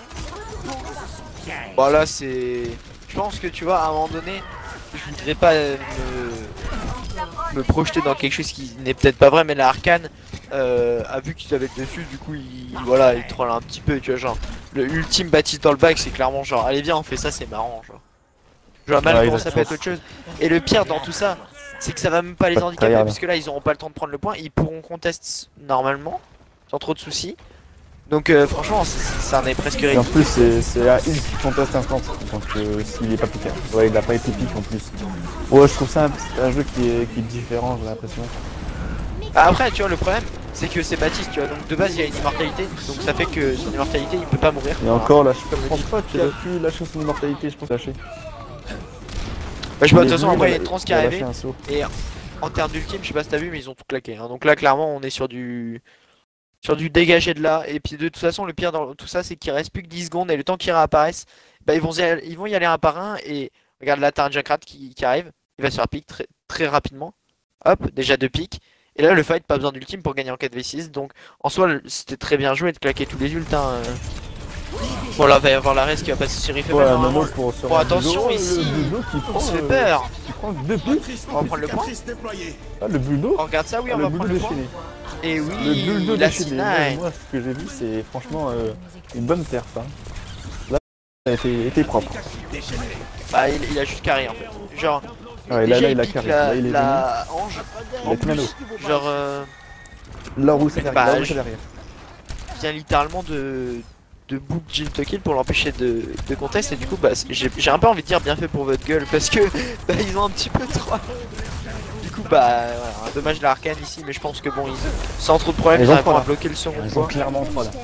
Bon là c'est... Je pense que tu vois à un moment donné, je voudrais pas euh, me... me projeter dans quelque chose qui n'est peut-être pas vrai, mais la Arcane euh, a vu qu'ils avaient le dessus, du coup il... voilà, il troll un petit peu, tu vois, genre le ultime Baptiste dans le back c'est clairement genre allez viens on fait ça, c'est marrant genre. Je vois mal Ouais, comment ça peut être autre chose. Et le pire dans tout ça, c'est que ça va même pas les Pas de handicaper tryhard. parce que là ils auront pas le temps de prendre le point, ils pourront contest normalement, sans trop de soucis. Donc euh, franchement c'est- ça en est presque Et en réussi. plus c'est c'est à il qui conteste instant, donc euh, s'il est pas piqué. Ouais, il a pas été pique en plus. Ouais, je trouve ça un, un jeu qui est, qui est différent, j'ai l'impression. Ah, après tu vois le problème c'est que c'est Baptiste tu vois, donc de base il a une immortalité, donc ça fait que son immortalité il peut pas mourir. Et encore là, je Comme le pense dit pas qu'il a pu lâcher son immortalité, je pense lâcher. Bah, je sais pas, de Il est toute façon venu, après il y a a- une trans qui il est a arrivée. lâché un saut. Et en termes d'ultime, je sais pas si t'as vu, mais ils ont tout claqué. Hein. Donc là, clairement, on est sur du sur du dégagé de là. Et puis de toute façon, le pire dans tout ça, c'est qu'il reste plus que dix secondes et le temps qu'ils réapparaissent, bah ils vont y aller, ils vont y aller un par un. Et regarde là, t'as un Junkrat qui, qui arrive, il va se faire pick très très rapidement. Hop, déjà deux pics. Et là, le fight, pas besoin d'ultime pour gagner en quatre v six. Donc en soi, le- c'était très bien joué de claquer tous les ults. Hein. Bon là, va y avoir la res qui va passer sur Rifemel. Ouais, un normalement. Nono pour se Bon, rendre attention bulldo, ici. Le bulldo qui prend, On se fait euh, peur. qui prend deux pics. On va prendre le point. Ah, le bulldo. On regarde ça, oui, Ah, on le va prendre bulldo le point. déchaîné. Et Le oui, bulldo la déchaîné. C Moi, neuf. moi, ce que j'ai vu, c'est franchement euh, une bonne perf. Hein. Là, ça a été, été propre. Bah, il, il a juste carré en fait. Genre, Ouais, déjà, là, là, il a pique carré. la, Là, il est la Ange. Il En a été nano. plus, genre, euh, venu. Là où c'est derrière. Bah, Là où je- c'est derrière. vient littéralement de de book Jill Tokill pour l'empêcher de, de contest. Et du coup, bah, c'est- j'ai j'ai un peu envie de dire bien fait pour votre gueule parce que bah, ils ont un petit peu trop. Du coup, bah, voilà, un dommage de l'Arcane ici, mais je pense que bon, ils, sans trop de problèmes, Ils ils ont arriveront trois, à là. bloquer le second Ils sont point. clairement trois là.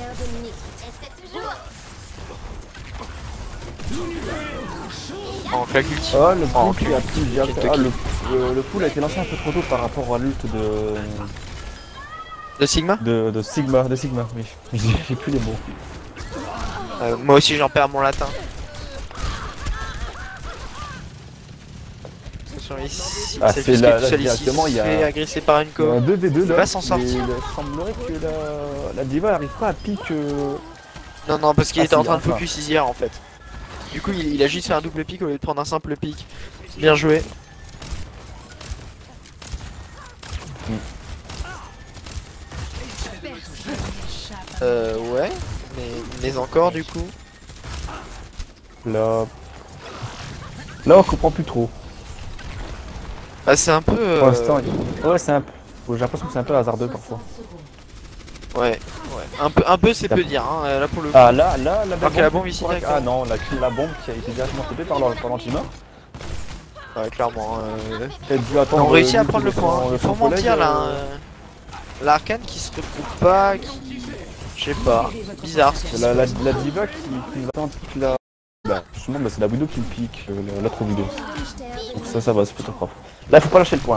En claque ultime. Oh, le Oh, pool qui a pu direct. Kentucky. Ah, le, le, le pool a été lancé un peu trop tôt par rapport à l'ult de, De Sigma de, de Sigma. De Sigma, oui. J'ai j'ai plus les mots. Euh, Moi aussi, j'en perds mon latin. Attention ici. Ah, c'est c'est juste là- que tout là, seul ici, directement, il y a- se fait agresser par une Il y a co. un deux v deux Il là. va s'en mais sortir. Il semblerait que la, la diva n'arrive pas à pique. euh, Non, non, parce qu'il Ah, était en si, train de enfin. focus Izir en fait. Du coup, il, il a juste fait un double pic au lieu de prendre un simple pic. Bien joué. Mm. Euh, ouais. Mais, mais encore, du coup. Là. Là, on comprend plus trop. Bah, c'est un peu. euh, Pour l'instant, il- ouais, c'est un peu. J'ai l'impression que c'est un peu hasardeux parfois. Ouais, ouais. Un peu, un peu c'est Ça- peu dire, hein, euh, là pour le coup. Ah, là, là, la Alors que la bombe qui ici, pourrait- d'accord. Ah non, la, la bombe qui a été directement tapée par l'an- par l'anti-main. Ouais, clairement. euh, Elle a dû attendre. On réussit à euh, prendre le son- point. son Il faut collègue, mentir là. euh, hein. L'Arcane qui se retrouve pas, qui. Je sais pas. Bizarre. ce qui C'est se la, la, passe. la diva qui, qui va attendre toute la. Bah, justement, bah, c'est la vidéo qui me pique, euh, la- l'autre vidéo. Donc ça, ça va, c'est plutôt propre. Là, faut pas lâcher le point.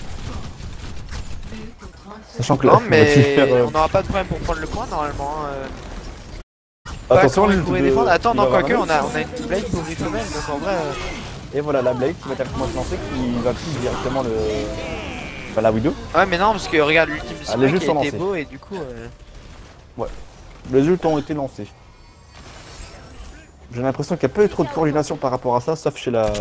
Sachant que là, Non, on va mais faire, euh, on n'aura pas de problème pour prendre le point normalement. euh. Pas attention, comment il l'ult pourrait de- défendre. Attends, il non, va quoique, avoir on a, on a une blade pour Rifemel, donc en vrai. euh, Et voilà, la blade qui va directement se lancer, qui va pique directement le. Enfin, la widoww. Ouais, mais non, parce que regarde l'ultime Ah, les Sigma jeux qui sont a été lancés. beau et du coup. euh, Les ults ont été lancés. J'ai l'impression qu'il n'y a pas eu trop de coordination par rapport à ça, sauf chez la.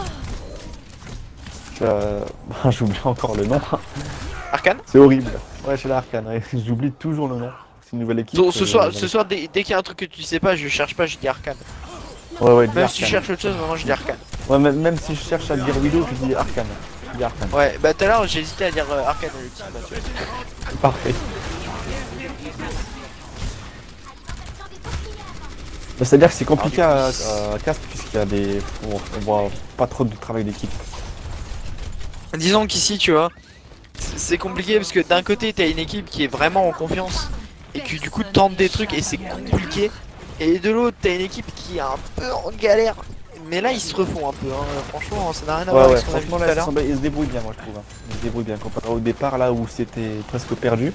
Chez la. Bah, j'oublie encore le nom. Arcane C'est horrible. Ouais, chez la Arcane, ouais. J'oublie toujours le nom. C'est une nouvelle équipe. Donc, ce euh, soir, dans ce les- soir dès, dès qu'il y a un truc que tu sais pas, je cherche pas, je dis Arcane. Ouais, ouais, dis Même si je Arcane. cherche autre chose, vraiment je dis Arcane. Ouais, même, même si je cherche à dire vidéo, je dis Arcane. Je dis Arcane. Ouais, bah tout à l'heure j'ai hésité à dire euh, Arcane à l'ultime. bah, tu vois. Parfait. Bah, c'est-à-dire que c'est compliqué à, à cast puisqu'il y a des. On, on voit pas trop de travail d'équipe. Disons qu'ici, tu vois, c'est c'est compliqué parce que d'un côté, t'as une équipe qui est vraiment en confiance et qui du coup tente des trucs et c'est compliqué. Et de l'autre, t'as une équipe qui est un peu en galère. Mais là, ils se refont un peu, hein. Franchement, ça n'a rien à voir Ouais, ouais, avec ce qu'on a vu franchement tout à là, ils, l'heure. sont- ils se débrouillent bien, moi je trouve. Hein. Ils se débrouillent bien comparé au départ là où c'était presque perdu.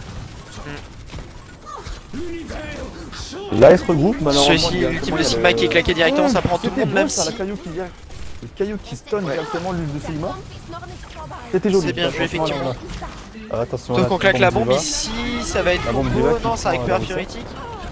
Là, ils se regroupent, malheureusement. Celui-ci, directement, l'ultime il de y a Sigma le- qui est claqué directement, Oh, ça prend tout le c'était monde, beau, même ça, si. la caillou qui vient. Le caillou qui stun directement l'huile de Sigma. C'était joli. C'est bien joué, Attention, effectivement. là. Ah, attention, Donc là, on claque la bombe Diva. ici, ça va être La bombe combo, Diva qui non, ça prend récupère la Fioretic.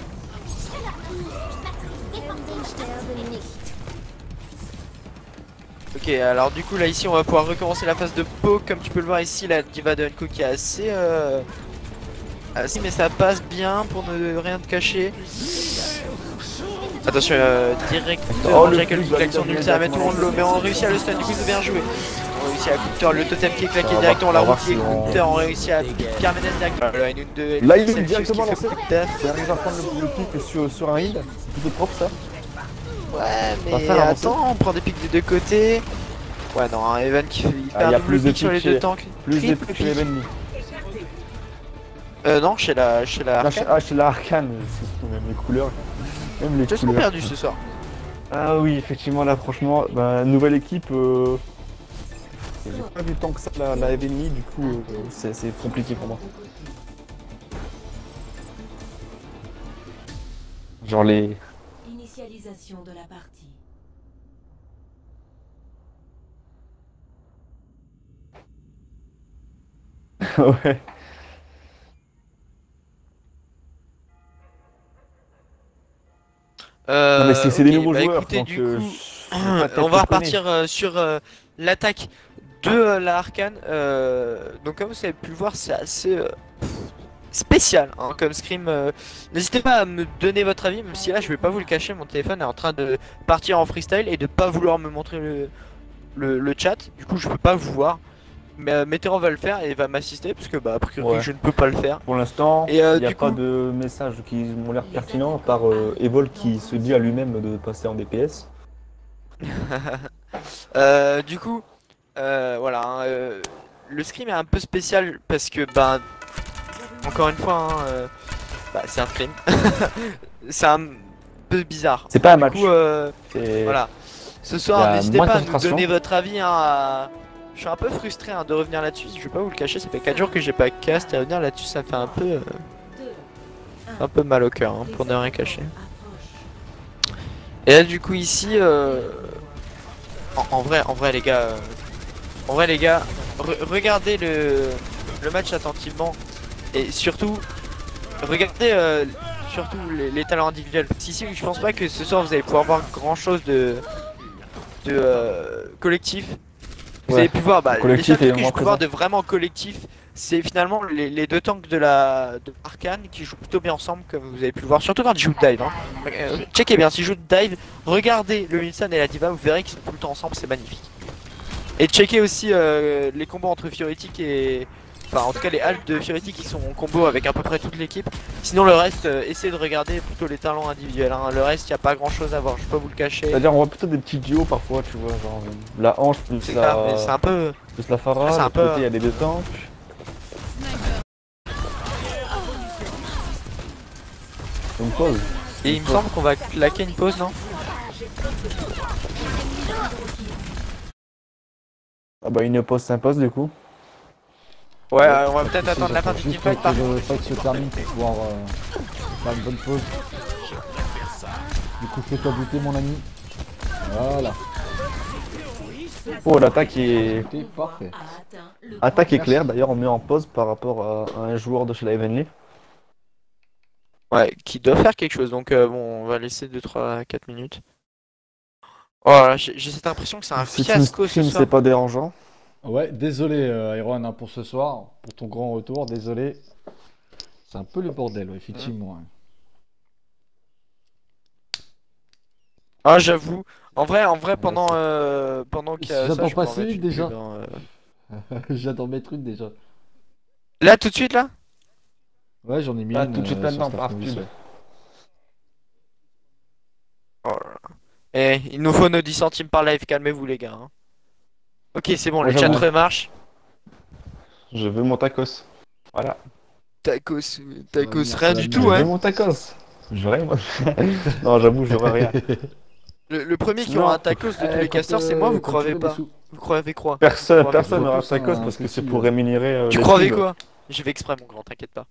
Ok, alors du coup là ici on va pouvoir recommencer la phase de poke, comme tu peux le voir ici, la Diva de Unco qui est assez... Euh... assez mais ça passe bien pour ne rien te cacher. Attention, euh, direct, Oh, le Jackal flip qui va claque son lui ulti à donner mettre tout le monde low, mais on réussit à le stun, du coup c'est bien joué. On réussit à counter le totem qui est claqué va directement, voir- la on va roue qui est voir si on- counter, on réussit à Carmenes directement. Là, une de Là, il est Celsius directement qui lancé. fait coup de def. Il arrive à prendre le, le pic sur, sur un heal. C'est plutôt propre ça. Ouais, va mais faire avancer. attends, on prend des pics des deux côtés. Ouais, non, un Evan qui fait il Ah, perd y a un double plus de pic sur les pics deux chez- tanks. Plus de Triple pics chez les pic. ennemis. Euh, non, chez la. Chez la. Là, chez- Ah, chez la Arcane, c'est même les couleurs. Même les Ils sont couleurs. perdus ce soir. Ah oui, effectivement, là, franchement, bah, nouvelle équipe. Euh... J'ai pas vu tant que ça la, la ennemie, du coup, euh, c'est c'est compliqué pour moi. Genre les. Initialisation de la partie. Ouais. Euh, Non, mais c'est c'est des ok, nouveaux bah joueurs, écoutez, donc du euh, coup, je- je- peut-être on les va connaît. repartir euh, sur euh, l'attaque de euh, la Arcane. Euh, donc, comme vous avez pu le voir, c'est assez euh, spécial hein, comme scrim. euh. N'hésitez pas à me donner votre avis, même si là, je vais pas vous le cacher, mon téléphone est en train de partir en freestyle et de pas vouloir me montrer le, le, le chat. Du coup, je peux pas vous voir. Mais euh, Météor va le faire et va m'assister parce que bah a priori Ouais. je ne peux pas le faire. Pour l'instant, Et, euh, il n'y a du pas coup- de messages qui m'ont l'air pertinents, par euh, Evol qui se dit à lui-même de passer en D P S. Euh, du coup, euh, voilà, hein, euh, le scrim est un peu spécial parce que bah encore une fois, hein, euh, bah, c'est un scrim, c'est un peu bizarre. C'est pas un Du match. coup, euh, C'est- voilà, ce Il y soir a n'hésitez moins de pas à nous concentration. donner votre avis. Hein, à- Je suis un peu frustré hein, de revenir là-dessus. Je vais pas vous le cacher, ça fait quatre jours que j'ai pas cast et revenir là-dessus, ça me fait un peu, euh, un peu mal au cœur hein, pour ne rien cacher. Et là du coup ici, euh, en, en vrai, en vrai les gars, euh, en vrai les gars, re- regardez le, le match attentivement et surtout regardez euh, surtout les, les talents individuels. Si si, je pense pas que ce soir vous allez pouvoir voir grand chose de de euh, collectif. Vous Ouais, avez pu voir, bah, les collectif seuls trucs est que moins je peux voir de présent. vraiment collectif, c'est finalement les, les deux tanks de la de Arcane qui jouent plutôt bien ensemble, comme vous avez pu le voir, surtout quand ils jouent dive. Hein. Euh, checkez bien, s'ils jouent dive, regardez le Wilson et la Diva, vous verrez qu'ils sont tout le temps ensemble, c'est magnifique. Et checkez aussi euh, les combos entre Fioretic et. Enfin, en tout cas, les haltes de Fioretic qui sont en combo avec à peu près toute l'équipe. Sinon, le reste, euh, essayez de regarder plutôt les talents individuels. Hein. Le reste, il n'y a pas grand chose à voir, je peux pas vous le cacher. C'est-à-dire, on voit plutôt des petits duos parfois, tu vois, genre euh, la hanche plus C'est ça, mais c'est la, un peu. plus la Pharah, Ah, c'est de un l'autre peu- côté il y a les deux tanks. Une pause. Et il me semble qu'on va claquer une pause, non? Ah bah une pause s'impose du coup. Ouais, euh, on va peut-être attendre la fin du Juste teamfight que par le fight se termine pour pouvoir euh, faire une bonne pause. Du coup, fais-toi buter, mon ami. Voilà, Oh l'attaque est. c'était parfait. A atteint le Attaque point. éclair d'ailleurs on met en pause par rapport à, à un joueur de chez la Heavenly. Ouais, qui doit faire quelque chose, donc euh, bon, on va laisser deux, trois, quatre minutes. Oh là là, j'ai j'ai cette impression que c'est un Si tu fiasco ce stream soir. c'est pas dérangeant. Ouais, désolé euh, Iron hein, pour ce soir, pour ton grand retour, désolé. C'est un peu le bordel, ouais, effectivement. hein. Ah, j'avoue. En vrai, en vrai, pendant, euh, pendant qu'il y a ça, J'attends je peux en passer mettre une déjà. pub, hein, euh. J'adore mes trucs déjà. Là, tout de suite, là? Ouais, j'en ai mis Ah, une. tout de suite euh, maintenant, sur par Starfleet, pub. ouais. Eh, il nous faut nos dix centimes par live, calmez-vous les gars. hein. Ok, c'est bon, Ouais, le chat j'avoue. remarche. Je veux mon tacos. Voilà. Tacos, Ça va tacos, venir, rien ça va du venir. tout, Je veux hein. mon tacos. J'aurais moi. Non, j'avoue, j'aurais rien. Le, le premier qui Non. aura un tacos de tous Eh, les quand, casteurs, c'est euh, moi, vous quand tu croyez veux des pas? sous. Vous croyez quoi? Personne, Vous personne croyez n'aura pas un tacos un parce que c'est petit, pour euh, rémunérer. euh, Tu les croyais pubs. quoi? J'ai fait exprès, mon grand, t'inquiète pas.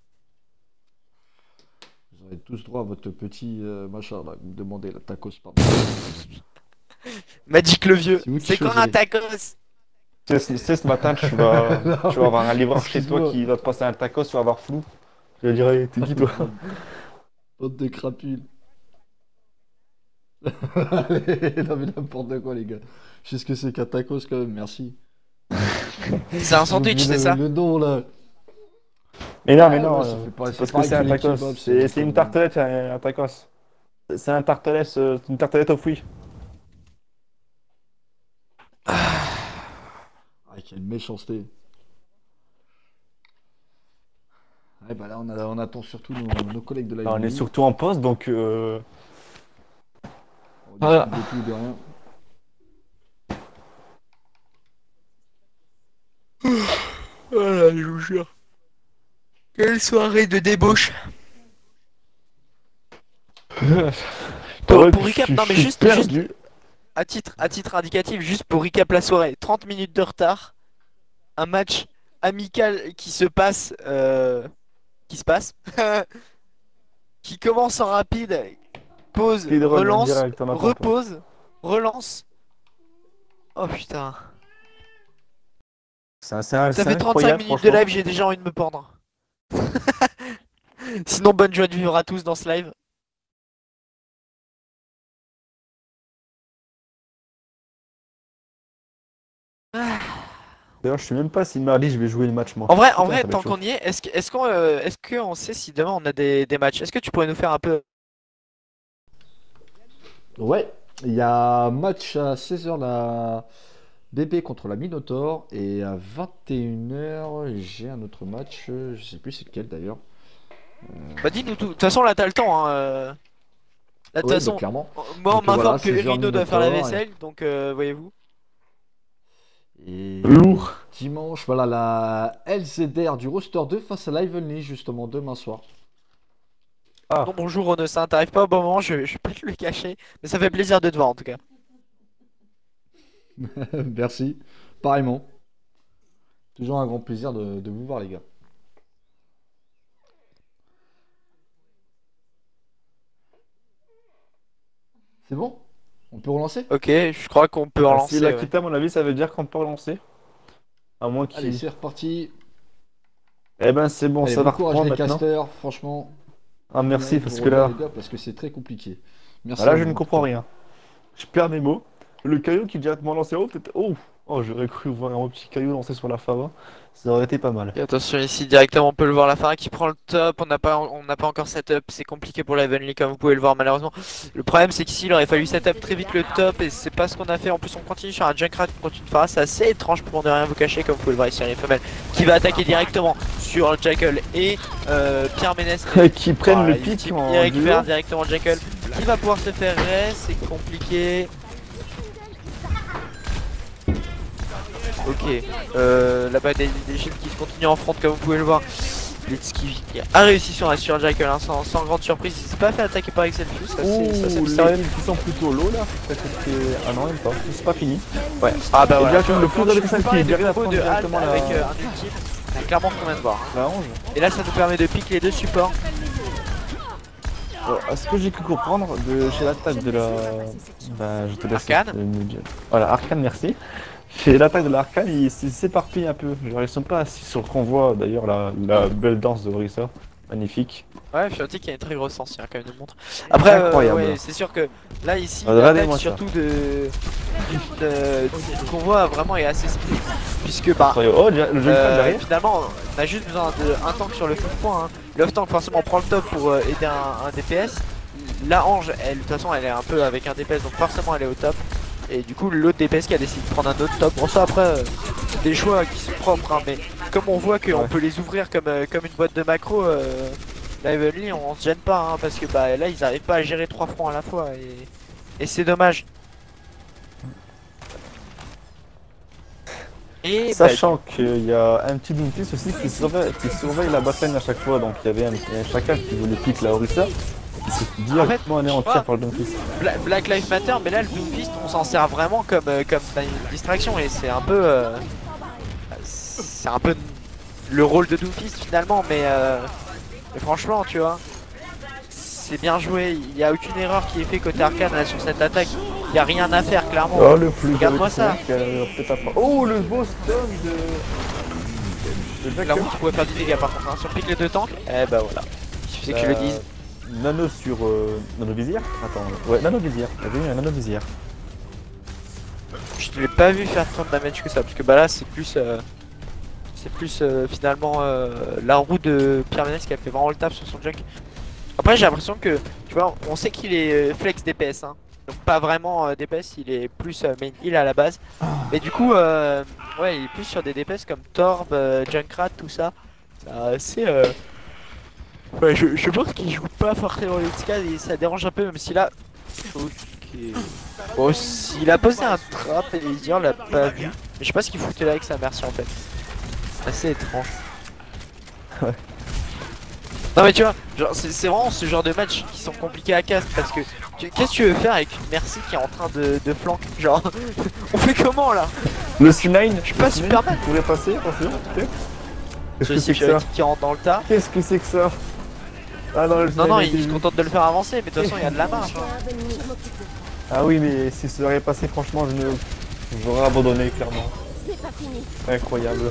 Vous aurez tous droit à votre petit euh, machin là. Vous me demandez la tacos, pardon. Magic le vieux, C'est vous qui c'est quoi un choisirez. tacos? Tu sais, ce tu sais, ce matin, tu vas, Non, tu vas avoir un livreur chez excuse-moi. toi qui va te passer un tacos, tu vas avoir flou. Je vais dire, hey, t'es qui toi? Bande de crapules. Allez, non mais n'importe quoi les gars. Je sais ce que c'est qu'un tacos quand même, merci. C'est un sandwich, J'ai oublié c'est le- ça? Le nom là. Mais non, mais Ah, non, ouais, ça euh, fait pas- c'est c'est parce que pareil c'est un que les tacos. kebabs, C'est c'est c'est une comme- tartelette, un, un tacos. C'est un tartelette, euh, une tartelette aux fruits. Ah, quelle méchanceté. Ouais, bah là on, a- on attend surtout nos, nos collègues de la Là, on est Ligue. surtout en poste, donc euh, On Voilà. discute de tout, de rien. Voilà, je vous jure. Quelle soirée de débauche. Pour, pour recap, non, mais juste- perdu. À titre, à titre indicatif, juste pour recap la soirée, trente minutes de retard, un match amical qui se passe, euh, qui se passe, qui commence en rapide, pause, Speedrun en relance, direct, on attend pas. repose, relance. Oh putain, C'est un- c'est un- ça c'est fait trente-cinq incroyable, minutes de franchement. live, j'ai déjà envie de me pendre. Sinon, bonne joie de vivre à tous dans ce live. D'ailleurs, je sais même pas si mardi je vais jouer le match moi. En vrai, en Putain, vrai, ça va tant être chaud. qu'on y est, est-ce que- est-ce qu'on euh, est-ce qu'on sait si demain on a des, des matchs? Est-ce que tu pourrais nous faire un peu... Ouais, il y a un match à seize heures la B P contre la Minotaur et à vingt et une heures j'ai un autre match, euh, je sais plus c'est lequel d'ailleurs. Bah dis-nous tout. De toute façon, là, t'as le temps. Hein. euh. Là, de toute Ouais, façon, bah, clairement. moi, on Donc, m'informe voilà, que seize heures Rino doit faire la Minotaur, vaisselle, donc euh, voyez-vous. Et Lourd. dimanche, voilà la L Z R du roster deux face à Lively justement demain soir. Ah. Non, bonjour Onosin, t'arrives pas au bon moment, je, je vais pas te le cacher, mais ça fait plaisir de te voir en tout cas. Merci, pareillement. Toujours un grand plaisir de, de vous voir les gars. C'est bon? On peut relancer? Ok, je crois qu'on peut Ah, relancer. S'il a ouais. quitté, à mon avis, ça veut dire qu'on peut relancer. À moins Allez, qu'il. c'est reparti. Eh ben, c'est bon, Allez, ça bon va courage reprendre les maintenant. casters, franchement. Ah, merci, Ouais, parce pour que là. revenir, les gars, parce que c'est très compliqué. Merci. Ah, là, à je vous, ne en comprends tout cas. rien. Je perds mes mots. Le caillou qui directement lancé haut, peut-être. Oh, oh j'aurais cru voir un petit caillou lancé sur la Fava. Ça aurait été pas mal. Et attention ici directement on peut le voir la Phara qui prend le top, on n'a pas on n'a pas encore setup, c'est compliqué pour la Heavenly comme vous pouvez le voir malheureusement. Le problème c'est qu'ici il aurait fallu setup très vite le top et c'est pas ce qu'on a fait. En plus on continue sur un Junkrat contre une Phara, c'est assez étrange pour ne rien vous cacher comme vous pouvez le voir ici les femelles qui va attaquer directement sur le Jackal et euh, Pierre Ménès. Qui prennent Voilà, le il- pic il, en il récupère duo. directement le Jackal qui va pouvoir se faire res, c'est compliqué. Ok, euh, là-bas des, des shields qui se continuent en front comme vous pouvez le voir. Blitzky qui a réussi sur, sur Jackal hein, sans, sans grande surprise, il s'est pas fait attaquer par Excelfus, ça c'est ça, c'est Ouh, mystérieux. les qui sont plutôt low là. Ça, c'était- Ah non, même pas. C'est pas fini. Ouais. Ah bah Et voilà, bien, le plus quand avec je ça vous qui parlais vient de à combo prendre de halt directement la- avec euh, un ultime, c'est clairement ce qu'on vient de voir. hein. La range. Et là ça nous permet de piquer les deux supports. Alors, à ce que j'ai pu comprendre de chez l'attaque de la. Bah, je te laisse. Arcane. euh, me dire. Voilà, Arcane, merci. Chez l'attaque de l'Arcane, ils ils s'éparpillent un peu. Genre, ils sont pas assis sur le convoi. D'ailleurs, la, la belle danse de Orisa. Magnifique. Ouais, Fiorentic qui a une très grosse sens, hein, quand même nous montre. Après, euh, Incroyable. ouais, c'est sûr que là ici, Ah, la regardez-moi tête ça. surtout de, de- du convoi vraiment est assez split. Puisque bah, Oh, le jeune Euh, derrière. finalement, on a juste besoin d'un tank sur le full point. Hein. Le off tank forcément prend le top pour euh, aider un, un D P S. La Ange, elle, de toute façon, elle est un peu avec un D P S, donc forcément elle est au top. Et du coup, l'autre D P S qui a décidé de prendre un autre top. Bon, ça après, euh, c'est des choix qui sont propres, hein, mais comme on voit qu'on Ouais. peut les ouvrir comme, euh, comme une boîte de macro, euh, la Heavenly, on, on se gêne pas, hein, parce que bah, là, ils arrivent pas à gérer trois fronts à la fois. Et Et c'est dommage. Et bah, Sachant qu'il y a un petit Doomfist aussi qui surveille, qui surveille la batlane à chaque fois, donc il y avait un, un chacal qui voulait piquer la Orisa, qui s'est directement anéanti vois, par le Doomfist. Bla- Black Lives Matter, mais là le Doomfist on s'en sert vraiment comme, euh, comme une distraction et c'est un peu euh, c'est un peu le rôle de Doomfist finalement, mais, euh, mais franchement tu vois, c'est bien joué, il n'y a aucune erreur qui est faite côté Arcane là sur cette attaque, il n'y a rien à faire clairement. Oh le plus Regarde-moi ça. Oh le beau stun de... de Jack. Clairement tu pouvais faire du dégât par contre, hein. Sur pique les deux tanks, eh bah voilà, il suffisait que je le dise. Nano sur euh, Nano Visière. Attends, ouais, Nano Visière. Il y avait eu un Nano Visière. Je ne l'ai pas vu faire tant de damage que ça, parce que bah là c'est plus euh, c'est plus euh, finalement euh, la roue de Pierre Ménès qui a fait vraiment le taf sur son junk. Après j'ai l'impression que, tu vois, on sait qu'il est euh, flex D P S, hein. Donc pas vraiment euh, D P S, il est plus euh, main heal à la base. Mais du coup, euh, ouais, il est plus sur des D P S comme Torb, euh, Junkrat, tout ça. Euh, c'est... Euh... Ouais, je, je pense qu'il joue pas forcément les Tzka et ça dérange un peu, même si là... Ok... Bon, s'il a posé un trap et les on l'a pas vu. Mais je sais pas ce qu'il foutait là avec sa merci en fait. Assez étrange. Ouais. Non mais tu vois, genre c'est c'est vraiment ce genre de match qui sont compliqués à cast parce que tu- qu'est-ce que tu veux faire avec une merci qui est en train de, de flank? Genre, on fait comment là? Le C neuf, Je suis pas Superman. pourrait passer, attention, peut-être. Qu'est-ce que Celui-ci c'est que ça? qui rentre dans le tas. Qu'est-ce que c'est que ça? Ah non, le Non non, C neuf, il se contente de le faire avancer, mais de toute façon il y a de la marge. hein. Ah oui, mais si ça aurait passé, franchement, je ne... J'aurais abandonné, clairement. Incroyable.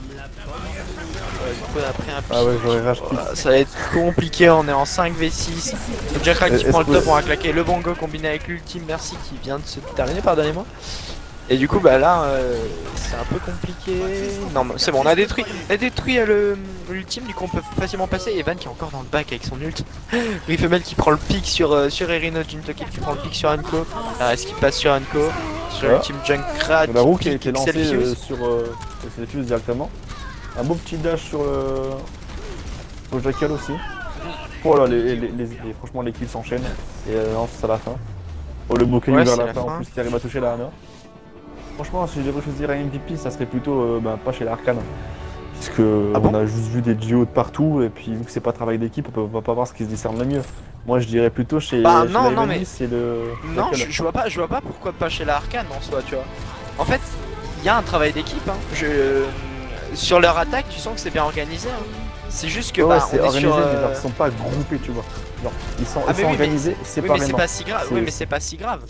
Ouais, du coup, on a pris un Ah ouais, j'aurais rage quit. Voilà, ça va être compliqué, on est en cinq v six. Le Jackrat qui Est-ce prend le que- top, on va claquer le bongo combiné avec l'ultime merci qui vient de se terminer, pardonnez-moi. Et du coup bah là euh, c'est un peu compliqué. Non mais c'est bon, on a détruit, on a détruit euh, le l'ultime, du coup on peut facilement passer. Evan qui est encore dans le bac avec son ult. Rifemel qui prend le pic sur, euh, sur Erino, Jintoki qui prend le pic sur Anko. Là est-ce qu'il passe sur Anko? Sur Ah. l'ultime Junkrat. La roue qui a pique été lancée Excelsius. euh, sur euh, Excelsius directement. Un beau petit dash sur le... sur le Jackal aussi. Oh là, les, les, les, les- franchement les kills s'enchaînent. Et euh, lance à la fin. Oh le bouclier Ouais, vers c'est la la fin, fin. en plus qui arrive à toucher la Hana. Franchement, si je devais choisir un M V P, ça serait plutôt euh, ben, pas chez l'Arcane. Puisque Ah bon on a juste vu des duos de partout, et puis vu que c'est pas travail d'équipe, on peut on va pas voir ce qui se discerne le mieux. Moi je dirais plutôt chez, Bah, chez non, la non, M V P, mais- c'est le... Non, Jackal. je, je vois pas, je vois pas pourquoi pas chez la Arcane en soi, tu vois. En fait, il y a un travail d'équipe. Hein. Je... Sur leur attaque, tu sens que c'est bien organisé. Hein. C'est juste que Ouais, bah, c'est on est organisé, sur. mais euh, genre, ils sont pas groupés, tu vois. Genre, ils sont, Ah, ils mais sont oui, mais organisés Oui, mais séparément. c'est pas si grave. C'est- Oui, mais c'est pas si grave.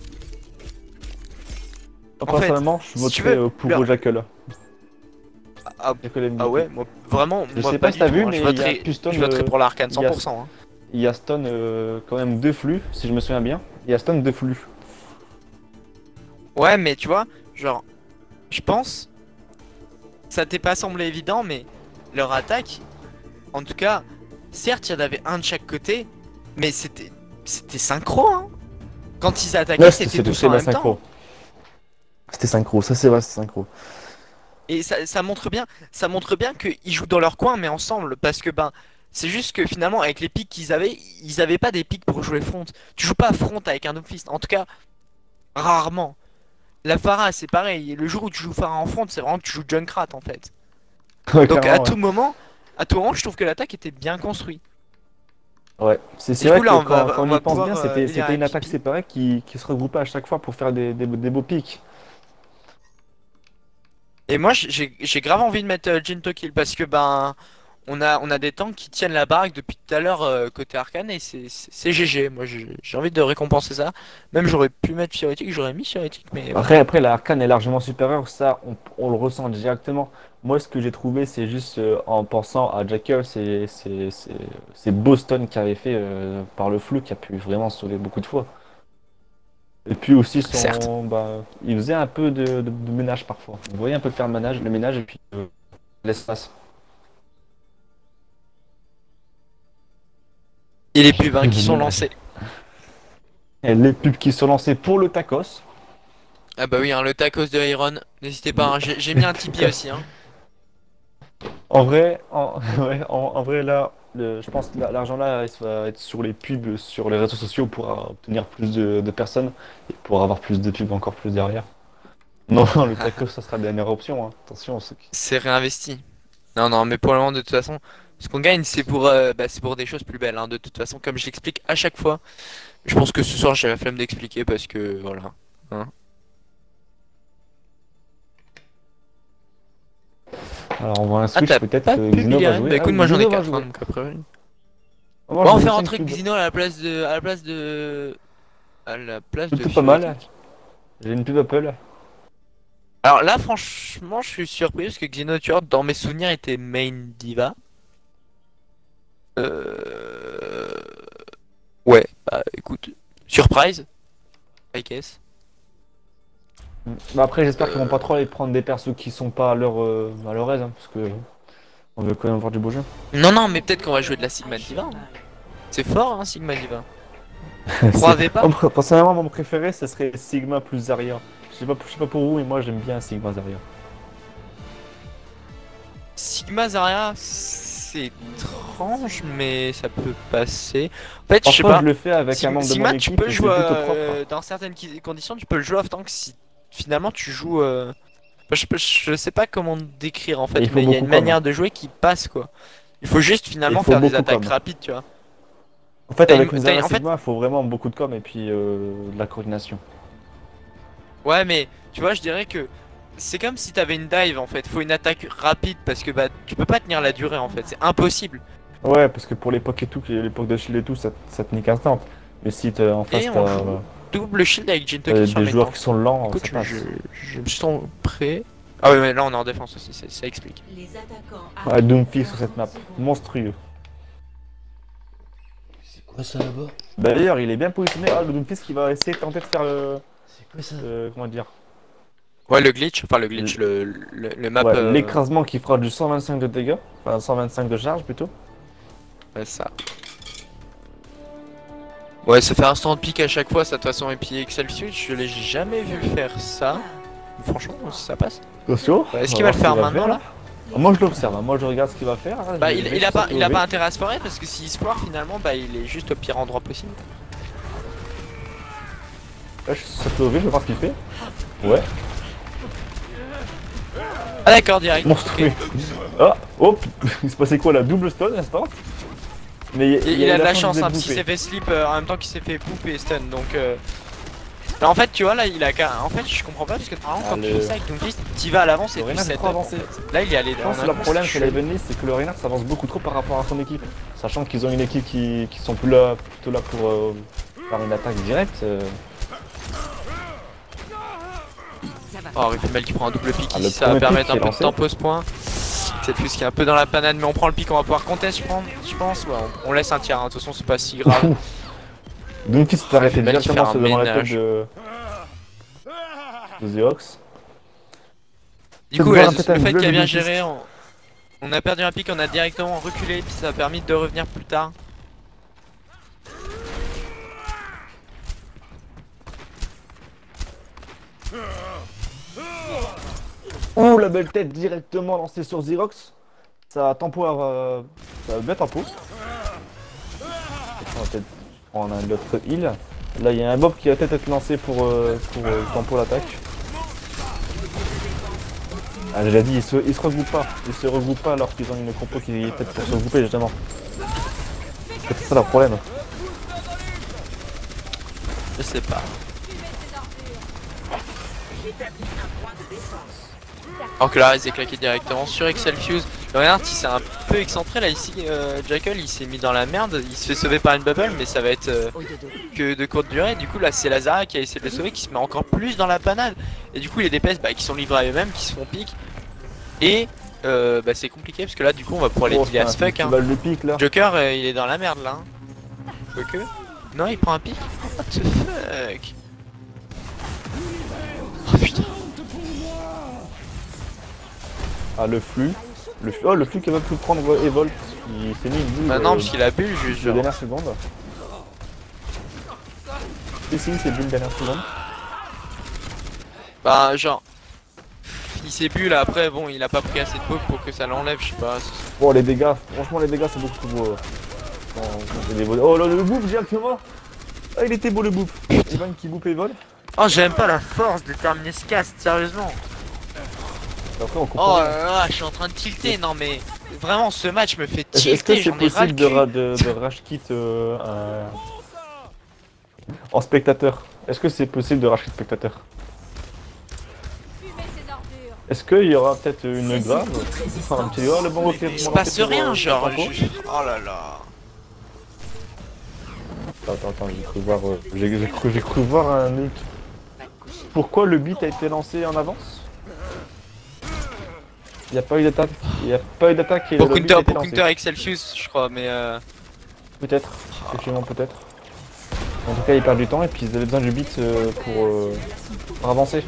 Moi, en fait, personnellement, je si tu voterais veux, euh, pour leur- Jackal. Ah, Jackal M V P. ah ouais, moi vraiment. Je moi, sais pas du si t'as tout, vu, hein. mais je il y a voterais, Custom, je voterais euh, pour l'Arcane il y a- cent pour cent. Hein. Il y a stun euh, quand même deux flux, si je me souviens bien. Il y a stun deux flux. Ouais, mais tu vois, genre, je pense, ça t'est pas semblé évident, mais leur attaque, en tout cas, certes, il y en avait un de chaque côté, mais c'était c'était synchro, hein. Quand ils attaquaient, Ouais, c'était c'était tous c'est en la même temps. synchro. C'était synchro, ça c'est vrai, c'est synchro. Et ça, ça montre bien, ça montre bien qu'ils jouent dans leur coin, mais ensemble, parce que ben, c'est juste que finalement, avec les pics qu'ils avaient, ils avaient pas des pics pour jouer front. Tu joues pas front avec un Doomfist, en tout cas, rarement. La Pharah, c'est pareil. Le jour où tu joues Pharah en front, c'est vraiment que tu joues Junkrat en fait. Ouais, Donc à clairement, tout moment, à tout moment, je trouve que l'attaque était bien construite. ouais. Ouais. C'est c'est du vrai coup, que là, on quand, va- quand on on, va y pense pouvoir, bien, euh, c'était lire c'était une un attaque P P. séparée qui, qui se regroupait à chaque fois pour faire des, des, des beaux pics. Et moi, j'ai j'ai grave envie de mettre euh, Jinto Kill parce que ben, on a on a des tanks qui tiennent la baraque depuis tout à l'heure euh, côté Arcane et c'est c'est c'est G G. Moi, j'ai j'ai envie de récompenser ça. Même j'aurais pu mettre Fioretic, j'aurais mis Fioretic, mais Après, après la Arcane est largement supérieure, ça on, on le ressent directement. Moi, ce que j'ai trouvé, c'est juste euh, en pensant à Jackal, c'est c'est- c'est- c'est Boston qui avait fait euh, par le flou, qui a pu vraiment sauver beaucoup de fois. Et puis aussi, Certes. son, bah, il faisait un peu de, de- de ménage parfois. Vous voyez un peu faire le ménage, le ménage et puis euh, l'espace. et les pubs hein, qui sont lancés. Et les pubs qui sont lancées pour le tacos. Ah bah oui, hein, le tacos de Iron. N'hésitez pas, hein, j'ai j'ai mis un Tipeee aussi. Hein. En vrai, en, ouais, en, en vrai là, le- je pense que la- l'argent là, il va être sur les pubs, sur les réseaux sociaux pour euh, obtenir plus de, de personnes et pour avoir plus de pubs encore plus derrière. Non, le taco, ça sera la dernière option, hein. Attention, ceux qui... C'est réinvesti. Non, non, mais pour le moment, de toute façon, ce qu'on gagne, c'est pour, euh, bah, c'est pour des choses plus belles, hein, de toute façon, comme je l'explique à chaque fois. Je pense que ce soir, j'ai la flemme d'expliquer parce que, voilà. Hein. Alors on voit un Ah, switch t'as peut-être pas que de pub, Xino va Illyrian? jouer. Bah écoute, Ah, moi j'en ai Xino va quatre, jouer. hein, donc après... Moi, Bon, je on vais fait lancer rentrer une pub. Xino à la place de... à la place de... à la place de... Plutôt pas mal. Fioretti. J'ai une pub Apple. Alors là, franchement, je suis surpris parce que Xino, tu vois, dans mes souvenirs, était main diva. Euh... Ouais, bah écoute, surprise, I guess. Bah après j'espère qu'ils vont pas trop aller prendre des persos qui sont pas à leur, euh, à leur aise, hein, parce que on veut quand même voir du beau jeu. Non, non, mais peut-être qu'on va jouer de la Sigma Diva. hein. C'est fort, hein, Sigma Diva. Vous croyez pas? Oh, personnellement mon préféré ce serait Sigma plus Zarya. Je sais pas, je sais pas pour vous mais moi j'aime bien Sigma Zarya. Sigma Zarya, c'est étrange, mais ça peut passer. En fait, je sais Parfois pas. je le fais avec Sig- un membre de Sigma, mon tu équipe peux et le c'est jouer plutôt euh, propre. dans certaines qui- conditions, tu peux le jouer off-tank si finalement tu joues. euh, enfin, je, peux- je sais pas comment décrire en fait, Il faut mais il y a beaucoup une com. manière de jouer qui passe quoi. Il faut juste finalement Il faut faire des beaucoup attaques com. rapides, tu vois. En fait T'as avec une- une t'as- Zarya en fait- Sigma il faut vraiment beaucoup de com et puis euh, de la coordination. Ouais, mais tu vois, je dirais que c'est comme si t'avais une dive en fait. Faut une attaque rapide parce que bah tu peux pas tenir la durée en fait, c'est impossible. Ouais parce que pour l'époque et tout, l'époque de Shield et tout, ça, ça te nique instant. Mais si t'as- en face Et on t'as joue euh, double shield avec Jintoki euh, sur des mes joueurs tanks. qui sont lents, Écoute, ça passe. je, je me sens prêt. Ah ouais, mais là on est en défense aussi, ça, ça explique. Les attaquants Ouais, arrivent Doomfist dans sur cette map, quarante secondes. monstrueux. C'est quoi ça là-bas? D'ailleurs, il est bien positionné. Ah, le Doomfist qui va essayer de tenter de faire le. C'est quoi ça? euh, comment dire Ouais, le glitch, enfin le glitch, le, le, le map. Ouais, euh, l'écrasement qui fera du cent vingt-cinq de dégâts. Enfin, cent vingt-cinq de charge plutôt. ouais, ça. Ouais, ça fait instant de pique à chaque fois, ça de toute façon. Et puis Excel Switch, je l'ai jamais vu faire ça. Franchement, ça passe. Attention. Ouais, Est-ce qu'il va le faire maintenant là? Moi je l'observe, hein. Moi je regarde ce qu'il va faire. Bah, Je il, vais il a pas, il a sauver. pas intérêt à se foirer parce que s'il se foire finalement, bah il est juste au pire endroit possible. Là, je suis sauvé, je vais voir ce qu'il fait. Ouais, Ah d'accord, direct. monstrueux. Ok. Ah, hop, il se passait quoi là? Double stun instant. Mais Et il, y a de la chance chance, d'être hein, parce qu'il bouffé. s'est fait slip euh, en même temps qu'il s'est fait boop et stun, donc euh... là, en fait, tu vois, là, il a qu'à... En fait, je comprends pas, parce que normalement, Ah, quand le- tu fais ça avec ton fist, tu vas à l'avance et Le tu Reinhardt est set trop avancé. Là, il est allé Je pense dans que un le problème boost chez les Bunnies, c'est que le Reinhardt s'avance beaucoup trop par rapport à son équipe. Sachant qu'ils ont une équipe qui, qui sont plus là, plutôt là pour euh, faire une attaque directe. euh. Oh, Riflemal qui prend un double pick Ah, le ici, ça va premier permettre pick un qui est peu de lancé. tempo ce point. Cette fuse qui est un peu dans la panade, mais on prend le pick, on va pouvoir contest, je pense. Je pense. Ouais, on, on laisse un tiers, hein. De toute façon, c'est pas si grave. Doomfist s'est arrêté fait mal d'y directement faire un devant la tête ménage. de, de The Ox. Du coup, voir ouais, un le peu fait ta qu'il a gueule, bien le géré, on... on a perdu un pick, on a directement reculé, puis ça a permis de revenir plus tard. Ouh, la belle tête directement lancée sur Xerox. Ça a tempo à. Ça a bien tempo. On va peut-être prendre un autre heal. Là, il y a un Bob qui va peut-être être lancé pour, euh, pour euh, tempo l'attaque. Ah, j'ai déjà dit, ils se, ils se regroupent pas. Ils se regroupent pas alors qu'ils ont une compo qui est peut-être pour se regrouper justement. C'est ça le problème. Je sais pas. Alors que là, il s'est claqué directement sur Excel Fuse. Le Reinhardt, il s'est un peu excentré là ici. Euh, Jackal, il s'est mis dans la merde. Il se fait sauver par une bubble, mais ça va être euh, que de courte durée. Du coup, là, c'est Lazara qui a essayé de le sauver, qui se met encore plus dans la panade. Et du coup, les D P S bah, qui sont livrés à eux-mêmes, qui se font pique. Et euh, bah, c'est compliqué parce que là, du coup, on va pouvoir les Oh, dealer as c'est un fuck. Hein. festival de pique là. Joker, euh, il est dans la merde là. Hein. Quoique. Non, il prend un pic. What the fuck? Oh putain. Ah, le flux. Le flux, oh, le flux qui va plus prendre Evolt. Il s'est mis une boule. Bah non, euh, parce qu'il a bu juste de genre. dernière seconde. Si, si, c'est bulle dernière seconde. Bah genre. il s'est bu là après, bon il a pas pris assez de poke pour que ça l'enlève, je sais pas. Bon, les dégâts, franchement, les dégâts, c'est beaucoup trop beau. Oh, c'est des beaux- oh là, le bouffe directement. Ah, il était beau le bouffe. Evan qui bouffe et vole. Oh j'aime pas la force de terminer ce cast, sérieusement. Après, on comprend. Oh rien. là là, je suis en train de tilter, non mais vraiment ce match me fait Est-ce est-ce que tilter, c'est j'en ai ras le possible de, cul. ra- de, de rage kit euh, un- en spectateur? Est-ce que c'est possible de rage kit spectateur? Est-ce qu'il y aura peut-être une grave? Enfin, un petit oh, le bon ok. Il se passe rien, genre. je- Oh là là. Attends, attends, attends, j'ai cru voir, euh, j'ai j'ai cru, j'ai cru voir un ult. Pourquoi le beat a été lancé en avance? Il n'y a pas eu d'attaque. Il n'y a pas eu d'attaque et Pour le but a counter, été pour lancé. counter Excelsius, je crois, mais euh... Peut-être, effectivement peut-être. En tout cas, ils perdent du temps et puis ils avaient besoin du beat euh, pour, euh, pour avancer.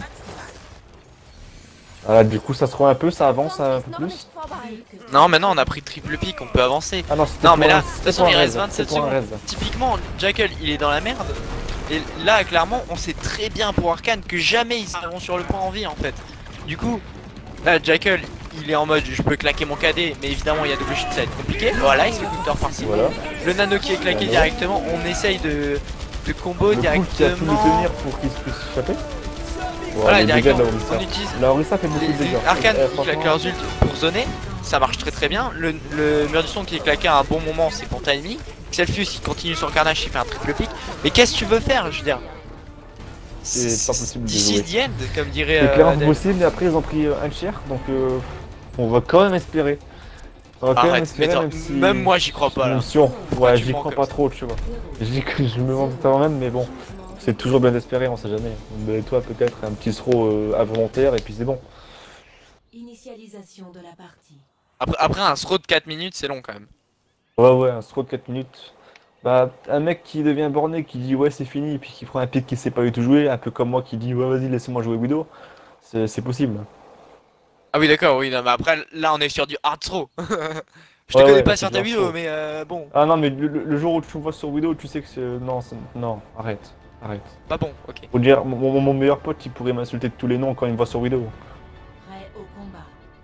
Voilà, du coup, ça se roule un peu, ça avance un peu plus. Non, maintenant on a pris triple pick, on peut avancer. Ah non, c'était Non, pour mais là, un- de toute c'était façon, pour il un reste raise, vingt-sept c'était pour un secondes. raise. Typiquement, Jackal, il est dans la merde. Et là, clairement, on sait très bien pour Arcane que jamais ils seront sur le point en vie en fait. Du coup, là, Jackal, il est en mode je peux claquer mon K D, mais évidemment, il y a double shit, ça va être compliqué. Voilà, il se fait counter par-ci. Voilà. Le nano qui est claqué Nano. directement, on essaye de, de combo Le coup qui a pu le directement. tenir pour qu'il se puisse échapper. Voilà, les dégâts de la directement, Orisa. on utilise La Orisa fait beaucoup les, de dégâts. les Arcane Eh, qui franchement, claquent leurs ult pour zoner, ça marche très très bien. Le, le mur du son qui est claqué à un bon moment, c'est pour timing. Xelfius qui continue son carnage, il fait un triple pick. Mais qu'est-ce que tu veux faire, je veux dire? C'est pas possible de This jouer. is the end, comme dirait. C'est euh, clairement Adèle. possible, mais après ils ont pris euh, un tiers, donc euh, on va quand même espérer. On va quand même Arrête, espérer, mais attends, même, si... même moi j'y crois pas là. Attention, ouais, tu j'y mens crois comme pas trop, tu vois. Je dis que je me vante quand même, mais bon, c'est toujours bien d'espérer, on sait jamais. Mais toi, peut-être un petit throw euh, involontaire, et puis c'est bon. Initialisation de la partie. Après, après un throw de quatre minutes, c'est long quand même. Ouais, ouais, un throw de quatre minutes. Bah, un mec qui devient borné, qui dit ouais, c'est fini, et puis qui prend un pick qui sait pas du tout jouer, un peu comme moi qui dit ouais, vas-y, laissez-moi jouer Widow, c'est c'est possible. Ah oui, d'accord, oui, non, mais après là on est sur du hard throw. Je te Ouais, connais ouais, pas là, sur c'est ta du hard vidéo, throw. mais euh, bon, Ah non, mais le, le- le jour où tu me vois sur Widow, tu sais que c'est. Non, c'est- non, arrête, arrête. pas bon, ok. Faut dire, mon, mon- mon meilleur pote, il pourrait m'insulter de tous les noms quand il me voit sur Widow. Prêt au combat.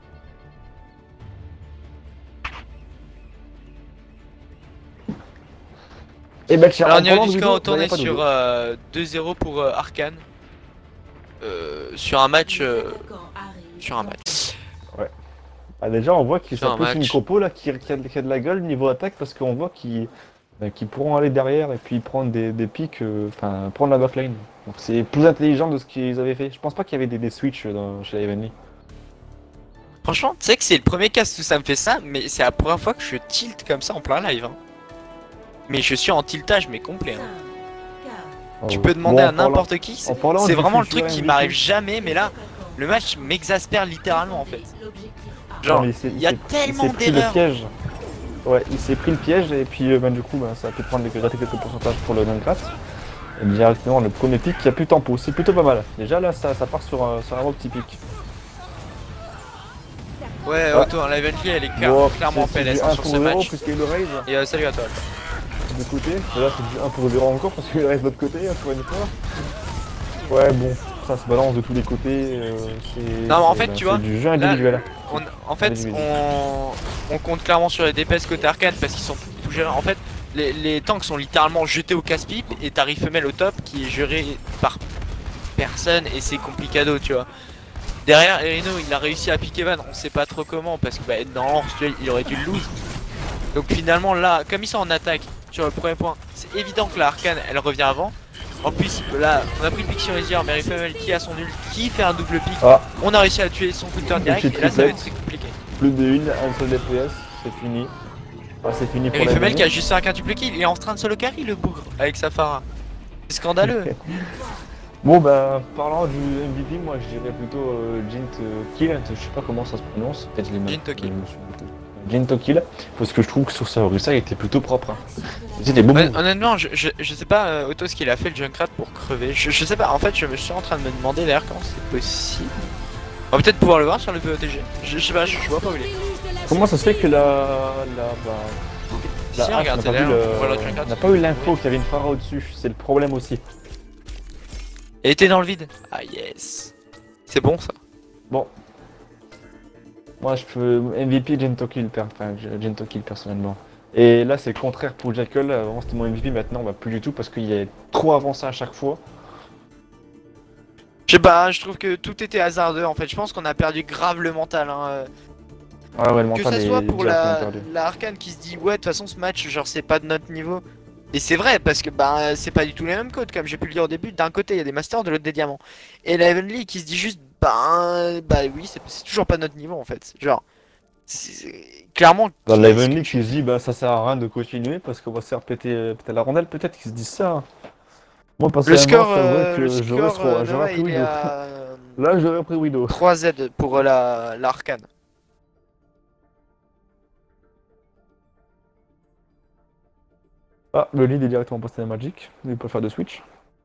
Et ben, tiens, Alors en niveau parlant du de score, on Widow, bah, y a tournait pas de sur Widow. euh, deux zéro pour euh, Arcane. Euh, sur un match. euh, Attaquant arrive. sur un match. Ah, déjà, on voit qu'ils Sur sont un plus une match. compo là qui, qui, a, qui a de la gueule niveau attaque parce qu'on voit qu'ils bah, qu'ils pourront aller derrière et puis prendre des, des pics, euh, enfin prendre la backline. Donc c'est plus intelligent de ce qu'ils avaient fait. Je pense pas qu'il y avait des, des switches dans, chez Evenly. Franchement, tu sais que c'est le premier cast où ça me fait ça, mais c'est la première fois que je tilt comme ça en plein live. Hein. Mais je suis en tiltage, mais complet. Hein. cinq, Tu peux demander à n'importe qui, c'est en parlant c'est du vraiment le futur truc qui M V P. m'arrive jamais, mais là, le match m'exaspère littéralement en fait. L'objectif A. Genre, Non, mais s'est- il y a s'est- tellement il s'est pris le d'erreurs. piège. Ouais, il s'est pris le piège et puis euh, ben, du coup ben, ça a pu prendre des gratter quelques pourcentages pour le Dunkrat. Et directement le premier pic qui a plus tempo, c'est plutôt pas mal. Déjà là ça, ça part sur, un- sur un gros petit pic. Ouais, Auto, hein, la Evenly elle est clair- Bon, clairement en c'est- P L S c'est hein, du un sur pour ce zéro match. puisqu'il y a eu le raise Et euh, salut à toi. de côté. Et là c'est du un pour zéro encore parce qu'il reste de l'autre côté, encore une fois. Ouais bon, ça se balance de tous les côtés. euh, c'est- Non, mais en c'est- fait, ben, tu c'est vois, du jeu individuel. On- en fait, Vas-y, vas-y. on, on compte clairement sur les D P S côté Arcane parce qu'ils sont tout gérés. En fait, les, les tanks sont littéralement jetés au casse-pipe et t'as Rifemel au top qui est géré par personne et c'est complicado, tu vois. Derrière, Erino il a réussi à piquer Van, on sait pas trop comment parce que bah, dans il aurait dû le lose. Donc finalement, là, comme ils sont en attaque sur le premier point, c'est évident que la Arcane elle revient avant. En plus, là, on a pris le pick sur Easier, mais Rifemel qui a son ult, qui fait un double pick. Ah, On a réussi à tuer son counter direct Petite et là ça va être triplette. très compliqué. plus de une, un seul D P S, c'est fini. Ah, c'est fini Et pour la Rifemel vie. qui a juste fait un quintuple kill, il est en train de solo carry le bougre avec sa Pharah. C'est scandaleux. Bon bah parlant du M V P, moi je dirais plutôt euh, Jint euh, Kill, je sais pas comment ça se prononce, peut-être je l'ai mal- Jint Kill. Jint Kill, parce que je trouve que sur sa Orisa il était plutôt propre. Hein. C'était des beaux Hon- moves. Honnêtement, je, je, je sais pas euh, Otto ce qu'il a fait le Junkrat pour crever. Je, je sais pas, en fait je me suis en train de me demander d'ailleurs comment c'est possible. On va peut-être pouvoir le voir sur le P O T G. Je, je sais pas, je, je vois pas où il est. Comment ça se fait que la... la bah, la Si, hache regarde, n'a c'est pas, vu là, le- on voit le Junkrat. n'a pas eu l'info qu'il y avait une Pharah au-dessus, c'est le problème aussi. Elle était dans le vide. Ah yes. C'est bon ça. Bon, Moi, je peux M V P Gentokill, per... enfin, Gentokill personnellement. Et là, c'est le contraire pour Jackal. Avant, c'était mon M V P, maintenant, on va plus du tout parce qu'il est trop avancé à chaque fois. Je sais pas, je trouve que tout était hasardeux en fait. Je pense qu'on a perdu grave le mental. Hein. Ah ouais, le Que mental ça est soit pour directement la, perdu. la Arcane qui se dit ouais de toute façon ce match genre c'est pas de notre niveau. Et c'est vrai parce que bah c'est pas du tout les mêmes codes comme j'ai pu le dire au début. D'un côté il y a des masters, de l'autre des diamants. Et la Heavenly qui se dit juste bah bah oui c'est c'est toujours pas notre niveau en fait. Genre c'est- c'est- clairement. Dans la qu'est-ce Heavenly que qui se dit bah ça sert à rien de continuer parce qu'on va se faire péter, euh, péter la rondelle, peut-être qu'ils se disent ça. Hein. Moi Le personnellement, score, je t'avouerais euh, que le j'aurais score euh, j'aurais Noah, pris il est Widow. à euh, Là j'aurais pris Widow. trois Z pour euh, la l'Arcane. Ah, le lead est directement passé à Magic, il peut faire de switch.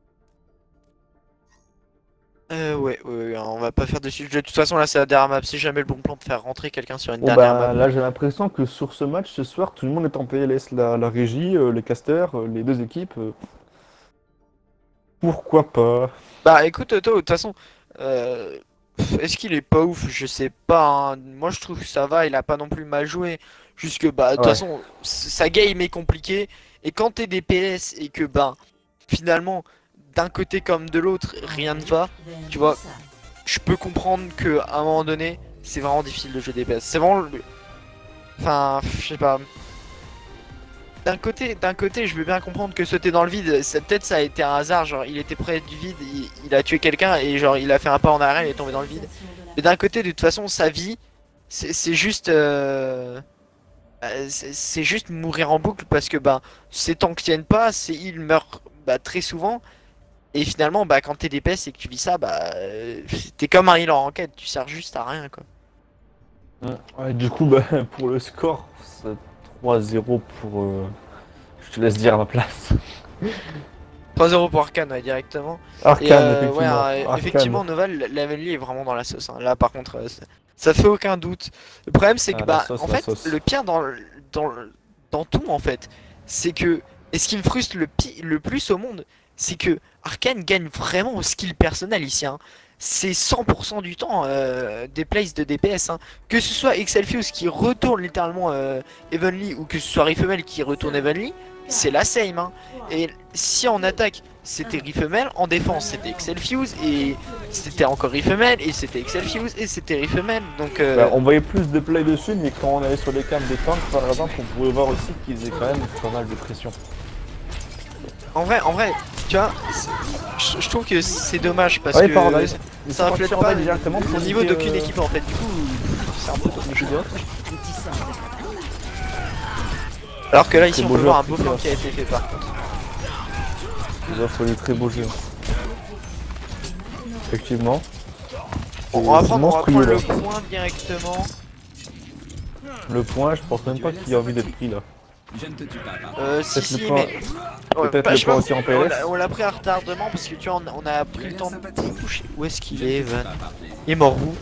Euh, ouais, ouais, ouais, on va pas faire de suite. De toute façon, là, c'est la dernière map. C'est jamais le bon plan de faire rentrer quelqu'un sur une Bon dernière bah map. là j'ai l'impression que sur ce match ce soir tout le monde est en P L S, la, la régie, euh, les casters, euh, les deux équipes. euh. Pourquoi pas? Bah, écoute, Toto, de toute façon, euh, pff, est-ce qu'il est pas ouf? Je sais pas. Hein. Moi, je trouve que ça va. Il a pas non plus mal joué. Juste que, bah, de toute Ouais. façon, s- sa game est compliquée. Et quand t'es des P S et que, bah, finalement, d'un côté comme de l'autre, rien ne va, tu vois. Je peux comprendre que à un moment donné, c'est vraiment difficile de jouer des P S. C'est vraiment le... Enfin, je sais pas. D'un côté, d'un côté, je veux bien comprendre que sauter dans le vide, c'est- peut-être ça a été un hasard, genre il était près du vide, il, il a tué quelqu'un et genre il a fait un pas en arrière, il est tombé dans le vide. Mais d'un côté, de toute façon, sa vie, c'est c'est juste, euh, euh, c'est c'est juste mourir en boucle parce que bah ces tanks tiennent pas, ces heals meurent bah, très souvent. Et finalement, bah quand t'es D P S et que tu vis ça, bah euh, t'es comme un healer en quête, tu sers juste à rien quoi. Ouais, du coup bah pour le score, c'est trois zéro pour... euh, Je te laisse dire à ma place. trois zéro pour Arcane ouais, directement. Arcane, Et, euh, effectivement. ouais, euh, Arcane. effectivement, Noval, la Heavenly est vraiment dans la sauce. Hein. Là, par contre, euh, ça, ça fait aucun doute. Le problème, c'est que, Ah, la bah, sauce, en la fait, sauce. le pire dans, le- dans, le- dans tout, en fait, c'est que, et ce qui me frustre le, pi- le plus au monde, c'est que Arcane gagne vraiment au skill personnel ici. Hein. C'est cent pour cent du temps euh, des plays de D P S. Hein. Que ce soit Excelfius qui retourne littéralement euh, Heavenly ou que ce soit Rifemel qui retourne Heavenly, c'est la same. Hein. Et si en attaque c'était Rifemel, en défense c'était Excelfius et c'était encore Rifemel et c'était Excelfius et c'était Rifemel. Donc euh, Bah, on voyait plus de play dessus, mais quand on allait sur les cams des tanks, par exemple, on pouvait voir aussi qu'ils faisaient quand même pas mal de pression. en vrai, en vrai, tu vois, c'est- je je trouve que c'est dommage parce Ouais, que Paradise. Ils ça sont reflète partis en pas live directement le pour niveau niquer, d'aucune euh, équipe en fait. Du coup, c'est un peu dommage. Alors que là ici Très on beau peut jeu, voir un très beau beau plan jeu. qui a été fait par contre. Ils offrent des très beaux jeux. Effectivement. Bon, on va C'est prendre, on va monstrueux, prendre le là. point directement. Le point, je pense même pas qu'il y a envie d'être pris là. Euh, si, Peut-être le si, point- mais. Ouais, peut-être bah, le je point pense aussi en P on L S. l'a- On l'a pris à retardement parce que tu vois, on, on a pris le temps de toucher. Où est-ce qu'il est, Evan? Il est mort où?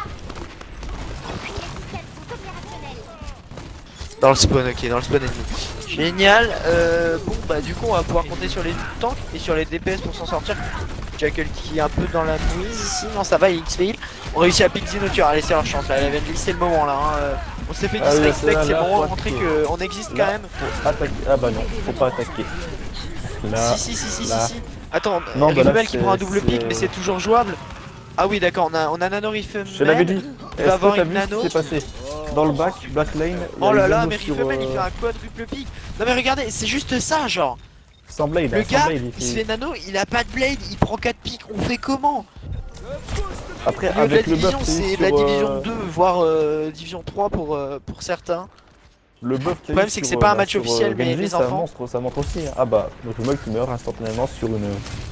Dans le spawn, ok, dans le spawn ennemi. Génial. Euh, bon, bah, du coup, on va pouvoir compter sur les tanks et sur les D P S pour s'en sortir. Jackal qui est un peu dans la mouise ici. Non, ça va, il X fail. On réussit à pick Zinoture. Allez, c'est leur chance là. La Heavenly, c'est le moment là. Hein. Euh, On s'est fait Ah oui, disrespect, là, c'est là, le moment faut de montrer attaquer. qu'on existe Là, quand même. faut attaquer. Ah bah non, faut pas attaquer. Là, Si, si, si, si, là. si, si. Attends, Non, bah là, Rifemel qui c'est- prend un double pic, c'est- mais c'est toujours jouable. Ah oui, d'accord, on a, on a Nano Rifemel. je te l'avais dit. Il va avoir Est-ce que t'as une vu ce nano. qui s'est passé? Dans le back, back lane. il y a Oh là eu là, Zeno mais sur, Rifemel il euh, fait un quadruple pic. Non mais regardez, c'est juste ça, genre. Sans blade, Le hein, sans gars, blade, il se fait nano, il a pas de blade, il prend quatre pics. On fait comment? Après, Au lieu de la avec le buff, division, qu'il y a eu c'est de la sur, division euh, deux, voire euh, division trois pour, euh, pour certains. Le buff qu'il y a eu problème, c'est que sur, c'est pas un euh, match sur, officiel, euh, mais Genji, les ça enfants- montre, ça montre aussi. Hein. Ah bah, donc le mec qui meurt instantanément sur une.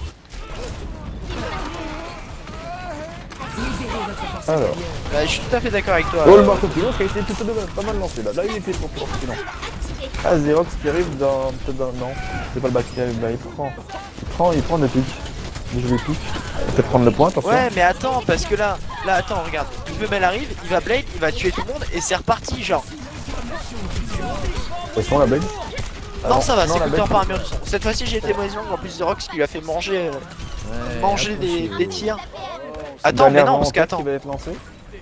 Alors. Bah, je suis tout à fait d'accord avec toi. Oh, euh, le Marco Pino qui a été plutôt de- pas mal lancé là. Là, il était pour pour Pino. Ah, Xerox qui arrive dans. Peut-être dans. Non, c'est pas le bac qui arrive là. Il prend. Il prend, il prend des pics. Des jolis pics. Il peut prendre le point, attention. Ouais, mais attends, parce que là, là, attends, regarde. Rifemel arrive, il va blade, il va tuer tout le monde et c'est reparti, genre. Attention, la blague. Ah non, ça va, non, c'est la coupé blague. par un mur du son. Cette fois-ci, j'ai été maison en plus de Rox qui lui a fait manger, euh, manger des, des tirs. Attends, mais non, parce qu'attends. Qui va être lancé.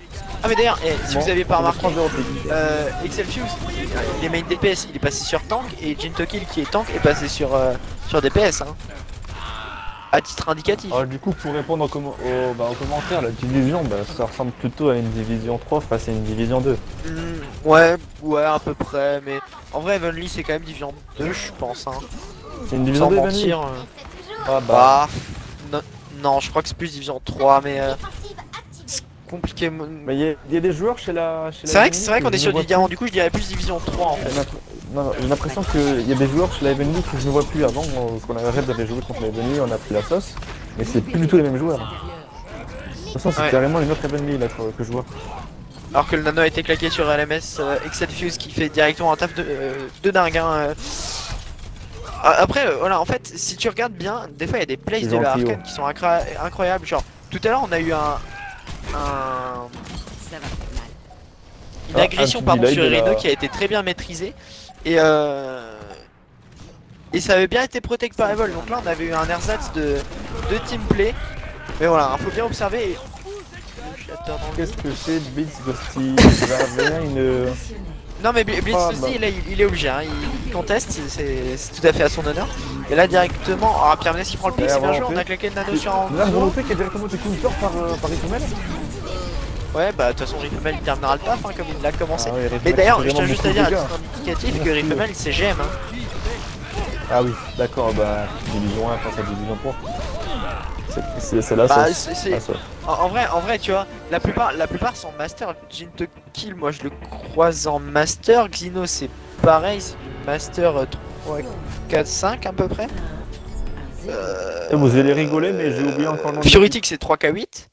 Ah mais d'ailleurs, eh, si Bon, vous avez pas on va remarqué, prendre zéro pick. euh, Excelfuse, il est main D P S, il est passé sur tank et Jintokil qui est tank est passé sur, euh, sur D P S hein. À titre indicatif. Alors du coup, pour répondre aux, commo- aux- bah, aux commentaires, la division, bah, ça ressemble plutôt à une division trois face à une division deux. Hmm, ouais, ouais à peu près, mais en vrai Evenly c'est quand même division deux je pense hein. C'est une division Sans deux, mentir. Evenly euh, Ah bah, Bah, non, non, je crois que c'est plus division trois mais euh, c'est compliqué. mais il y, a- il y a des joueurs chez la... chez la C'est vrai que Evenly c'est vrai qu'on je est ne sur vois du diamant, plus. du coup je dirais plus division trois en J'ai fait. l'impr- non, non, j'ai l'impression qu'il y a des joueurs chez la Evenly que je ne vois plus avant, euh, parce qu'on avait avait joué contre la Evenly, on a pris la sauce, mais c'est plus du tout les mêmes joueurs. De toute façon, c'est Ouais. carrément une autre Evenly là que, que je vois. Alors que le nano a été claqué sur L M S, euh, Excelfuse qui fait directement un taf de, euh, de dingue hein, euh. Ah, Après, euh, voilà, en fait, si tu regardes bien, des fois il y a des plays C'est de la gentil, Arcane qui sont incra- incroyables. Genre, tout à l'heure on a eu un. un- Ça va faire mal. une Ah, un agression petit pardon, delay sur de Reno la- qui a été très bien maîtrisée. Et euh. Et ça avait bien été protect par Evol. Donc là on avait eu un ersatz de, de team play. Mais voilà, il faut bien observer. et- Qu'est-ce que c'est Blitz Ghosty? Il va revenir une... Non mais Bl- Blitz Ah, aussi, bah. il, est, il est obligé, hein. il, il conteste, c'est c'est tout à fait à son honneur. Et là directement, ah Pierre Ménès qui prend le pic, Ouais, c'est bien avant joué, on l'entrée. a claqué le nano sur un Là, vous qui est directement été counter par, euh, par Rifumel. Ouais bah de toute façon Riffemel il terminera le taf hein, comme il l'a commencé. Ah ouais, Rifumel Mais d'ailleurs fait je tiens vraiment juste à beaucoup dire à de titre indicatif que Merci. Riffemel c'est G M hein. Ah oui, d'accord, bah, division un face à division trois. C'est- C'est c'est la Bah, sauce. c'est- c'est- La sauce. En, en vrai, en vrai tu vois, la plupart, la plupart sont master. Jin Kill moi je le croise en master. Xino c'est pareil, c'est du master euh, trois, quatre, cinq à peu près. Euh, Eh, vous allez rigoler, mais j'ai oublié encore le nom de Furitic c'est trois K huit.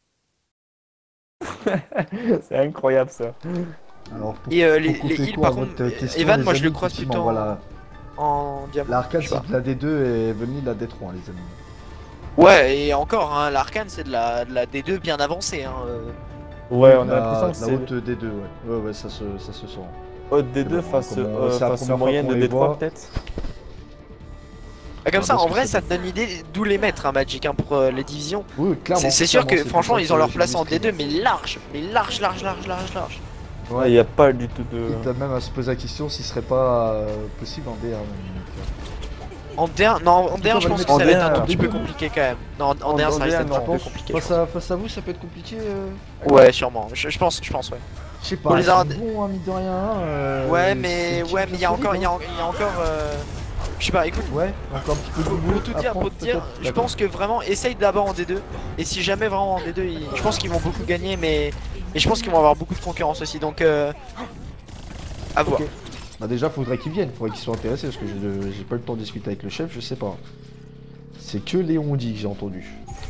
C'est incroyable ça. Alors, pour, Et euh, pour les, couper les heals court par à contre, votre question, Evan les moi je le amis, croise effectivement, plutôt voilà. en diamant. L'arcade je sais pas. c'est de la D deux et Venny la D trois, les amis. Ouais et encore hein, l'arcane c'est de la, de la D deux bien avancée hein. euh. Ouais, on a La- l'impression que la c'est haute D deux, ouais. Ouais, ouais, ça se, ça se sent. haute D deux Bon, face, comme, euh, euh, c'est la face première aux fois moyennes qu'on de les D trois voit. peut-être. Ah, comme Ah, ça parce en que vrai c'est- ça te donne une idée d'où les mettre hein, Magic hein, pour euh, les divisions. Oui, clairement. C'est c'est sûr clairement, que c'est franchement pour ça ils ont que leur j'ai place en mis D deux ce mais large, mais large, large, large, large, large. Ouais, il n'y a pas du tout de... Quitte à même à se poser la question s'il serait pas euh, possible en D un. même, En D un, non en D un je pense que ça En va être D un, un tout petit peu D deux. compliqué quand même. Non en En- D un en ça risque D un, d'être un non. peu compliqué. Face je à, face à vous, ça peut être compliqué. euh, pense. Ouais sûrement, je, je pense, je pense ouais. Je sais Pour pas, les ils sont avoir- bons, hein, mine de rien. euh, Ouais c'est mais une ouais team mais il y a solide, encore, il y a, hein. il y a encore euh, je sais pas écoute. Ouais, encore un petit peu de Pour, boulot pour tout à dire, prendre, pour te dire, peut-être. je D'accord. pense que vraiment essaye d'abord en D deux et si jamais vraiment en D deux, ils- je pense qu'ils vont beaucoup gagner mais et je pense qu'ils vont avoir beaucoup de concurrence aussi donc euh, à voir. Ok. Bah déjà, faudrait qu'ils viennent, faudrait qu'ils soient intéressés parce que j'ai j'ai pas eu le temps de discuter avec le chef, je sais pas. C'est que Léon dit que j'ai entendu.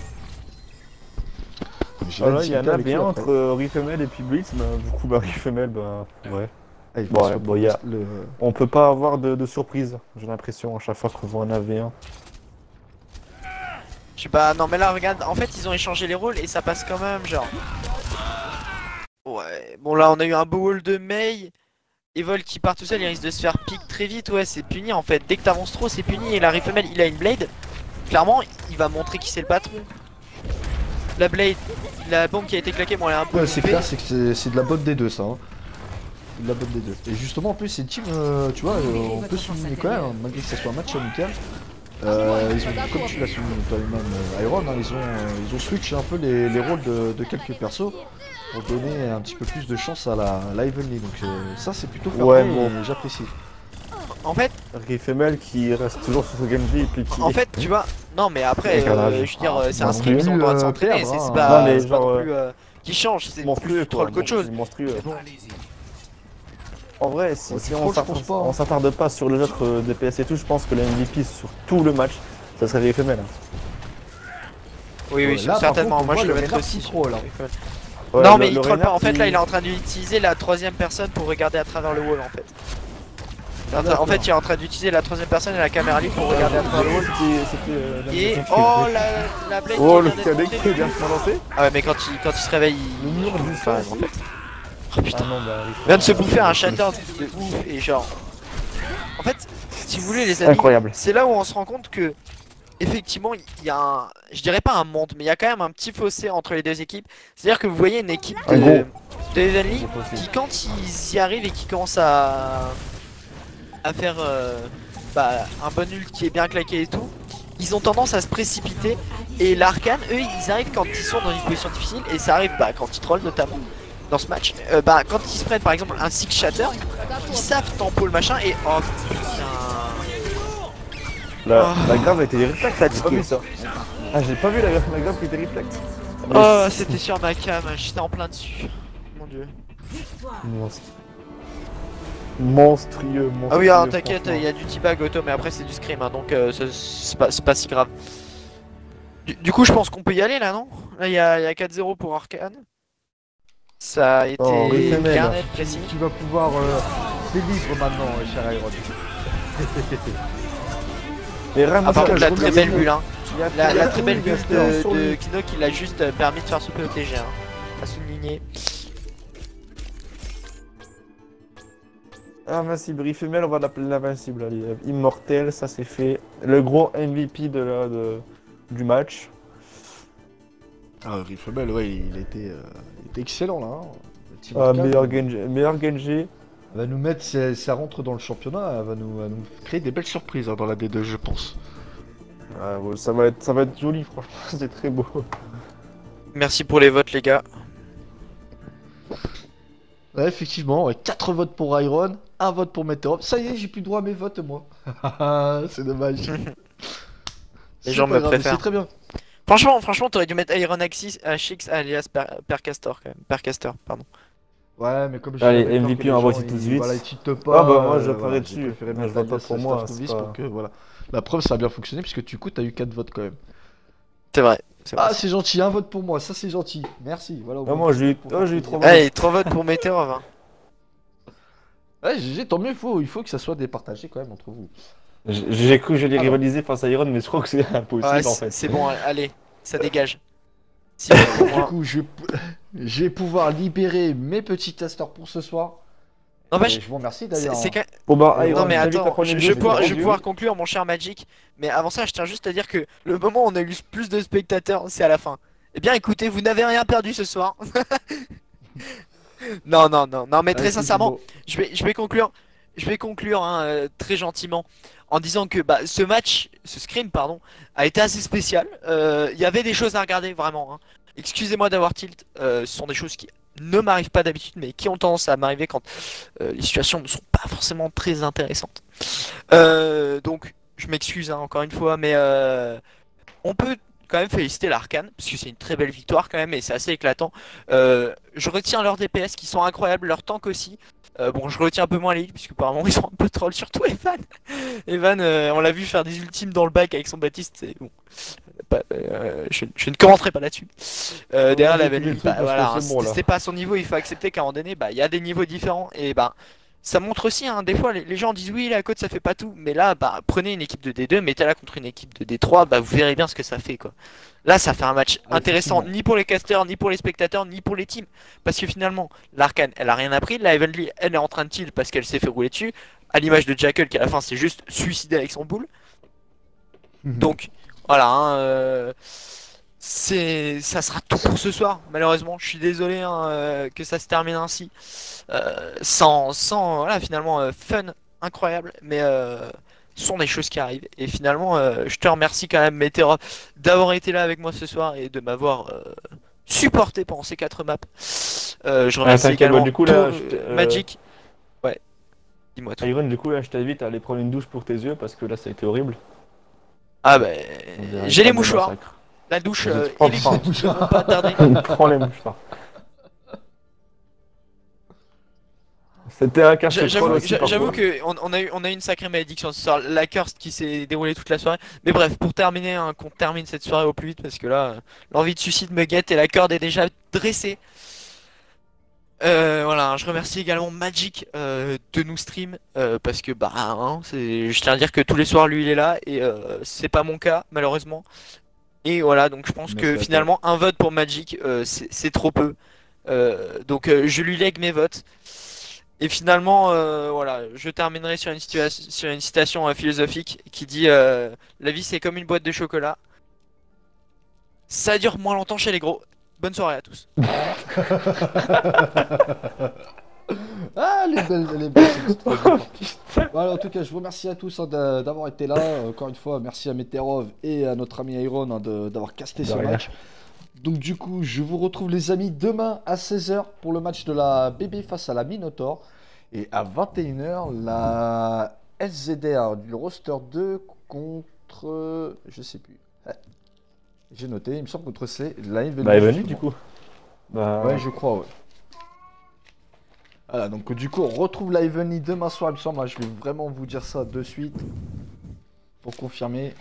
J'ai Voilà, il y en discuté a avec lui bien après. entre euh, Rifemel et puis Blitz, bah, du coup bah Rifemel, bah ouais. Ah, il Bon, passe ouais, pas bon, il y a- le- On peut pas avoir de, de surprise, j'ai l'impression, à chaque fois qu'on voit un A V un. Je sais pas, non mais là regarde, en fait ils ont échangé les rôles et ça passe quand même genre. Ouais, bon là on a eu un beau wall de Mei. Evol qui part tout seul, il risque de se faire pique très vite, ouais c'est puni en fait. Dès que t'avances trop c'est puni et la Rifemel il a une blade. Clairement il va montrer qui c'est le patron. La blade, la bombe qui a été claquée, bon elle est un peu Ouais, c'est coupée. clair, c'est que c'est- c'est de la bonne D deux ça. Hein. C'est de la bonne D deux. Et justement, en plus, c'est une team, euh, tu vois, euh, on peut souligner quand même, hein, malgré que ce soit un match amical. Euh, ils ont, comme tu l'as souligné toi-même, euh, Iron, hein, ils, ont, euh, ils ont switch un peu les, les rôles de, de quelques persos pour donner un petit peu plus de chance à la, la Heavenly. Donc euh, ça, c'est plutôt fair Ouais, play bon. et j'apprécie. En fait, Rifemel qui reste toujours sur ce Genji et puis qui... en fait tu vois, non mais après, Avec un euh, âge. je veux dire, Ah, euh, c'est un bah, stream, ils ont le on droit de a s'entraîner, vu, c'est euh, c'est perdre, pas, hein. Non, mais c'est pas genre, non plus euh, qui change, c'est monstrueux, plus troll quoi, qu'autre chose. monstrueux. En vrai, si, Ouais, si c'est on trop, je s'attarde pense pas, on hein. s'attarde pas sur les autres euh, D P S et tout, je pense que le M V P sur tout le match, ça serait Rifemel. Hein. Oui oui, Ouais, là, par certainement, contre, on moi je voit le le mettrais Renard aussi. qui sur troll, hein. Rifemel. Ouais, non le- mais le il troll pas, Reinhardt en fait qui- là il est en train d'utiliser la troisième personne pour regarder à travers le wall en fait. Il est en train- En fait il est en train d'utiliser la troisième personne et la caméra libre pour regarder à travers le wall. C'était- c'était, euh, la Et deuxième oh prise. la, la blade Oh, qui le vient d'être cadet montée, qui est du bien coup. lancé. Ah ouais mais quand il, quand il se réveille il... Le mur du Enfin, sol. en fait. Oh Ah putain. non, bah, Il vient de se bouffer un shatter de ouf et genre... En fait, si vous voulez les amis, Incroyable. c'est là où on se rend compte que effectivement il y a un... Je dirais pas un monde, mais il y a quand même un petit fossé entre les deux équipes. C'est-à-dire que vous voyez une équipe Un de... gros. de Evenly C'est possible. qui quand ils y arrivent et qui commencent à à faire euh, bah, un bon ult qui est bien claqué et tout, ils ont tendance à se précipiter et l'Arcane, eux ils arrivent quand ils sont dans une position difficile et ça arrive bah, quand ils trollent notamment dans ce match, euh, bah quand ils se prennent par exemple un Six Shatter, ils savent tempo le machin et oh putain. La, Oh. la grave a été réflexe, j'ai pas Fatigué. vu ça. Ah, j'ai pas vu la, la grave qui était réflexe. Oh c'était sur ma cam, j'étais en plein dessus. Mon dieu. Victoire. Monstre. Monstrueux, monstrueux. Ah oui alors t'inquiète, franchement. il y a du T-Bag auto mais après c'est du scrim hein, donc euh, c'est- c'est pas, c'est pas si grave. Du, du coup je pense qu'on peut y aller là non? Là il y a, il y a quatre zéro pour Arcane. Ça a été Oh, oui, c'est clair, net. net, précis. Tu vas pouvoir euh, t'es libre maintenant, euh, cher Iron. Mais vraiment, Ah par ça, contre je la très remercie. belle bulle hein. Il y a- La, il y a la très tout, belle il y a bulle Stéphane de, sur de lui. Kino qui l'a juste euh, permis de faire ce P O T G hein. À souligner. Invincible, il femelle, on va l'appeler l'invincible. Allez, euh, immortel, ça c'est fait. Le gros M V P de la, de, du match. Ah, Riffebel, ouais, il était, euh, il était excellent là. Hein. Le Team Ah, Arcane, meilleur Genji. Meilleur Genji. elle va nous mettre, si ça rentre dans le championnat, elle va nous, elle va nous créer des belles surprises hein, dans la D deux, je pense. Ah, ouais, ça, va être, ça va être joli, franchement, c'est très beau. Merci pour les votes les gars. Ouais, effectivement, ouais, quatre votes pour Iron, un vote pour Meteor. Ça y est, j'ai plus droit à mes votes, moi. C'est dommage. C'est gens pas me grave, mais préfèrent. C'est très bien. Franchement, franchement t'aurais dû mettre Iron Axis H X alias Per- Percaster quand même. Percaster, pardon. Ouais, mais comme je Allez, j'avais peur M V que P, les on va gens, voter tout de ils- suite. Voilà, ils tiltent pas. Ah bah, moi, euh, je voilà, parie j'ai dessus. préféré Moi, mettre je vote pas alias pour moi, Startrovis c'est pas- pour que, voilà. La preuve, ça a bien fonctionné, puisque du coup, t'as eu quatre votes quand même. C'est vrai. c'est vrai. Ah, c'est gentil, un vote pour moi, ça c'est gentil. Merci, voilà. au Ah, moins, moi, j'ai eu, pour oh, faire j'ai eu plaisir. trois votes. Allez, trois votes pour Meteor hein. Ouais, G G, tant mieux, il faut, il faut que ça soit départagé quand même entre vous. J'ai j'ai cru que j'allais Ah, rivaliser face à Iron, mais je crois que c'est impossible Ouais, en c'est fait. c'est bon, allez, ça dégage. Si votes pour Du moi. coup, je vais, pou- je vais pouvoir libérer mes petits testeurs pour ce soir. N'empêche, Et je vous remercie c'est d'ailleurs. c'est hein. quand- Bon bah, Non, Iron, Non mais je t'invite à attends, prendre je, une je vais douche, pouvoir, c'est je vais rendu. pouvoir conclure mon cher Magic. Mais avant ça, je tiens juste à dire que le moment où on a eu le plus de spectateurs, c'est à la fin. Eh bien écoutez, vous n'avez rien perdu ce soir. Non, non, non, non, mais Ouais, très c'est sincèrement, beau. je vais, je vais conclure, je vais conclure hein, euh, très gentiment en disant que bah, ce match, ce scrim pardon, a été assez spécial. Euh, Il y avait des choses à regarder vraiment. Hein. Excusez-moi d'avoir tilt. Euh, ce sont des choses qui ne m'arrivent pas d'habitude, mais qui ont tendance à m'arriver quand euh, les situations ne sont pas forcément très intéressantes. Euh, donc, je m'excuse hein, encore une fois, mais euh, on peut quand même féliciter l'Arcane, parce que c'est une très belle victoire quand même, et c'est assez éclatant. Euh, je retiens leurs D P S qui sont incroyables, leurs tanks aussi. Euh, bon, je retiens un peu moins les heals, puisque apparemment ils sont un peu trolls, surtout Evan. Evan, euh, on l'a vu faire des ultimes dans le bac avec son Baptiste, c'est bon. Pas- euh, je, je ne commenterai pas là-dessus. Euh, Ouais, derrière j'ai la tous les Evan, trucs bah, parce que voilà, c'est hein, bon, là. c'était pas à son niveau, il faut accepter qu'à un moment donné, bah il y a des niveaux différents, et bah ça montre aussi, hein, des fois les, les gens disent oui la côte ça fait pas tout, mais là bah prenez une équipe de D deux, mettez-la contre une équipe de D trois, bah vous verrez bien ce que ça fait quoi. Là ça fait un match Ouais, intéressant effectivement. ni pour les casters, ni pour les spectateurs, ni pour les teams, parce que finalement l'Arcane elle a rien appris, la Heavenly elle est en train de tilt parce qu'elle s'est fait rouler dessus, à l'image de Jackal qui à la fin s'est juste suicidé avec son boule. Donc voilà, hein, euh, c'est, ça sera tout pour ce soir. Malheureusement, je suis désolé hein, euh, que ça se termine ainsi, euh, sans, sans, voilà, finalement euh, fun incroyable, mais euh, ce sont des choses qui arrivent. Et finalement, euh, je te remercie quand même, Météora, d'avoir été là avec moi ce soir et de m'avoir euh, supporté pendant ces quatre maps. Euh, je remercie t'inquiète, également bah, du coup, là, tout, je t'ai- euh, euh, Magic. Ouais, dis-moi tout. Iron, du coup, là, je t'invite à aller prendre une douche pour tes yeux parce que là, ça a été horrible. Ah bah, On dirait j'ai pas les de mouchoirs, massacre. la douche Je euh, te prends et les pas. gouttes ne vont pas tarder. Prends les mouchoirs. C'était un cache J'a- J'avoue, aussi, j'a- j'avoue parfois. que on, on a eu, on a eu une sacrée malédiction ce soir, la curse qui s'est déroulée toute la soirée. Mais bref, pour terminer, hein, qu'on termine cette soirée au plus vite parce que là, euh, l'envie de suicide me guette et la corde est déjà dressée. Euh, voilà, je remercie également Magic euh, de nous stream euh, parce que bah, hein, c'est, je tiens à dire que tous les soirs lui il est là et euh, c'est pas mon cas malheureusement. Et voilà, donc je pense Merci que à toi. finalement un vote pour Magic euh, c'est c'est trop peu. Euh, donc euh, je lui lègue mes votes. Et finalement, euh, voilà, je terminerai sur une, situa- sur une citation euh, philosophique qui dit euh, la vie c'est comme une boîte de chocolat. Ça dure moins longtemps chez les gros. Bonne soirée à tous. Ah, les belles, les belles. c'est trop bien. Voilà, en tout cas, je vous remercie à tous hein, d'a- d'avoir été là. Euh, Encore une fois, merci à Meterov et à notre ami Iron hein, de- d'avoir casté De ce rien. match. Donc, du coup, je vous retrouve, les amis, demain à seize heures pour le match de la B B face à la Minotaur. Et à vingt et une heures, la S Z R du roster deux contre. Je sais plus. Ouais. J'ai noté, il me semble contre c'est la Evelyn. Bah, il est venu justement. du coup. Bah, Ouais, je crois, ouais. Voilà, donc du coup, on retrouve la Evenly demain soir, il me semble. Hein, je vais vraiment vous dire ça de suite pour confirmer.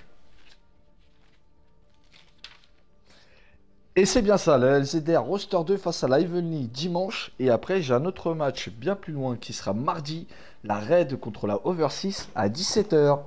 Et c'est bien ça, la L Z R Roster deux face à la Evenly dimanche. Et après, j'ai un autre match bien plus loin qui sera mardi, la Raid contre la Oversea à dix-sept heures.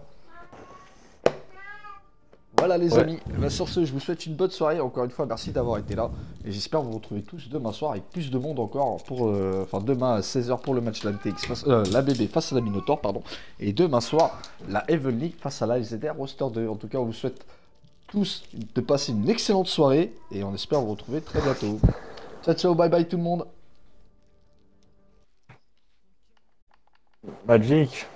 Voilà les Ouais. amis, Eh ben, sur ce je vous souhaite une bonne soirée, encore une fois merci d'avoir été là et j'espère vous retrouver tous demain soir avec plus de monde encore pour euh, enfin demain à seize heures pour le match de la M T X face, euh, la B B face à la Minotaur pardon et demain soir la Heavenly face à la L Z R Roster deux. En tout cas on vous souhaite tous de passer une excellente soirée et on espère vous retrouver très bientôt. Ciao ciao, bye bye tout le monde. Magic.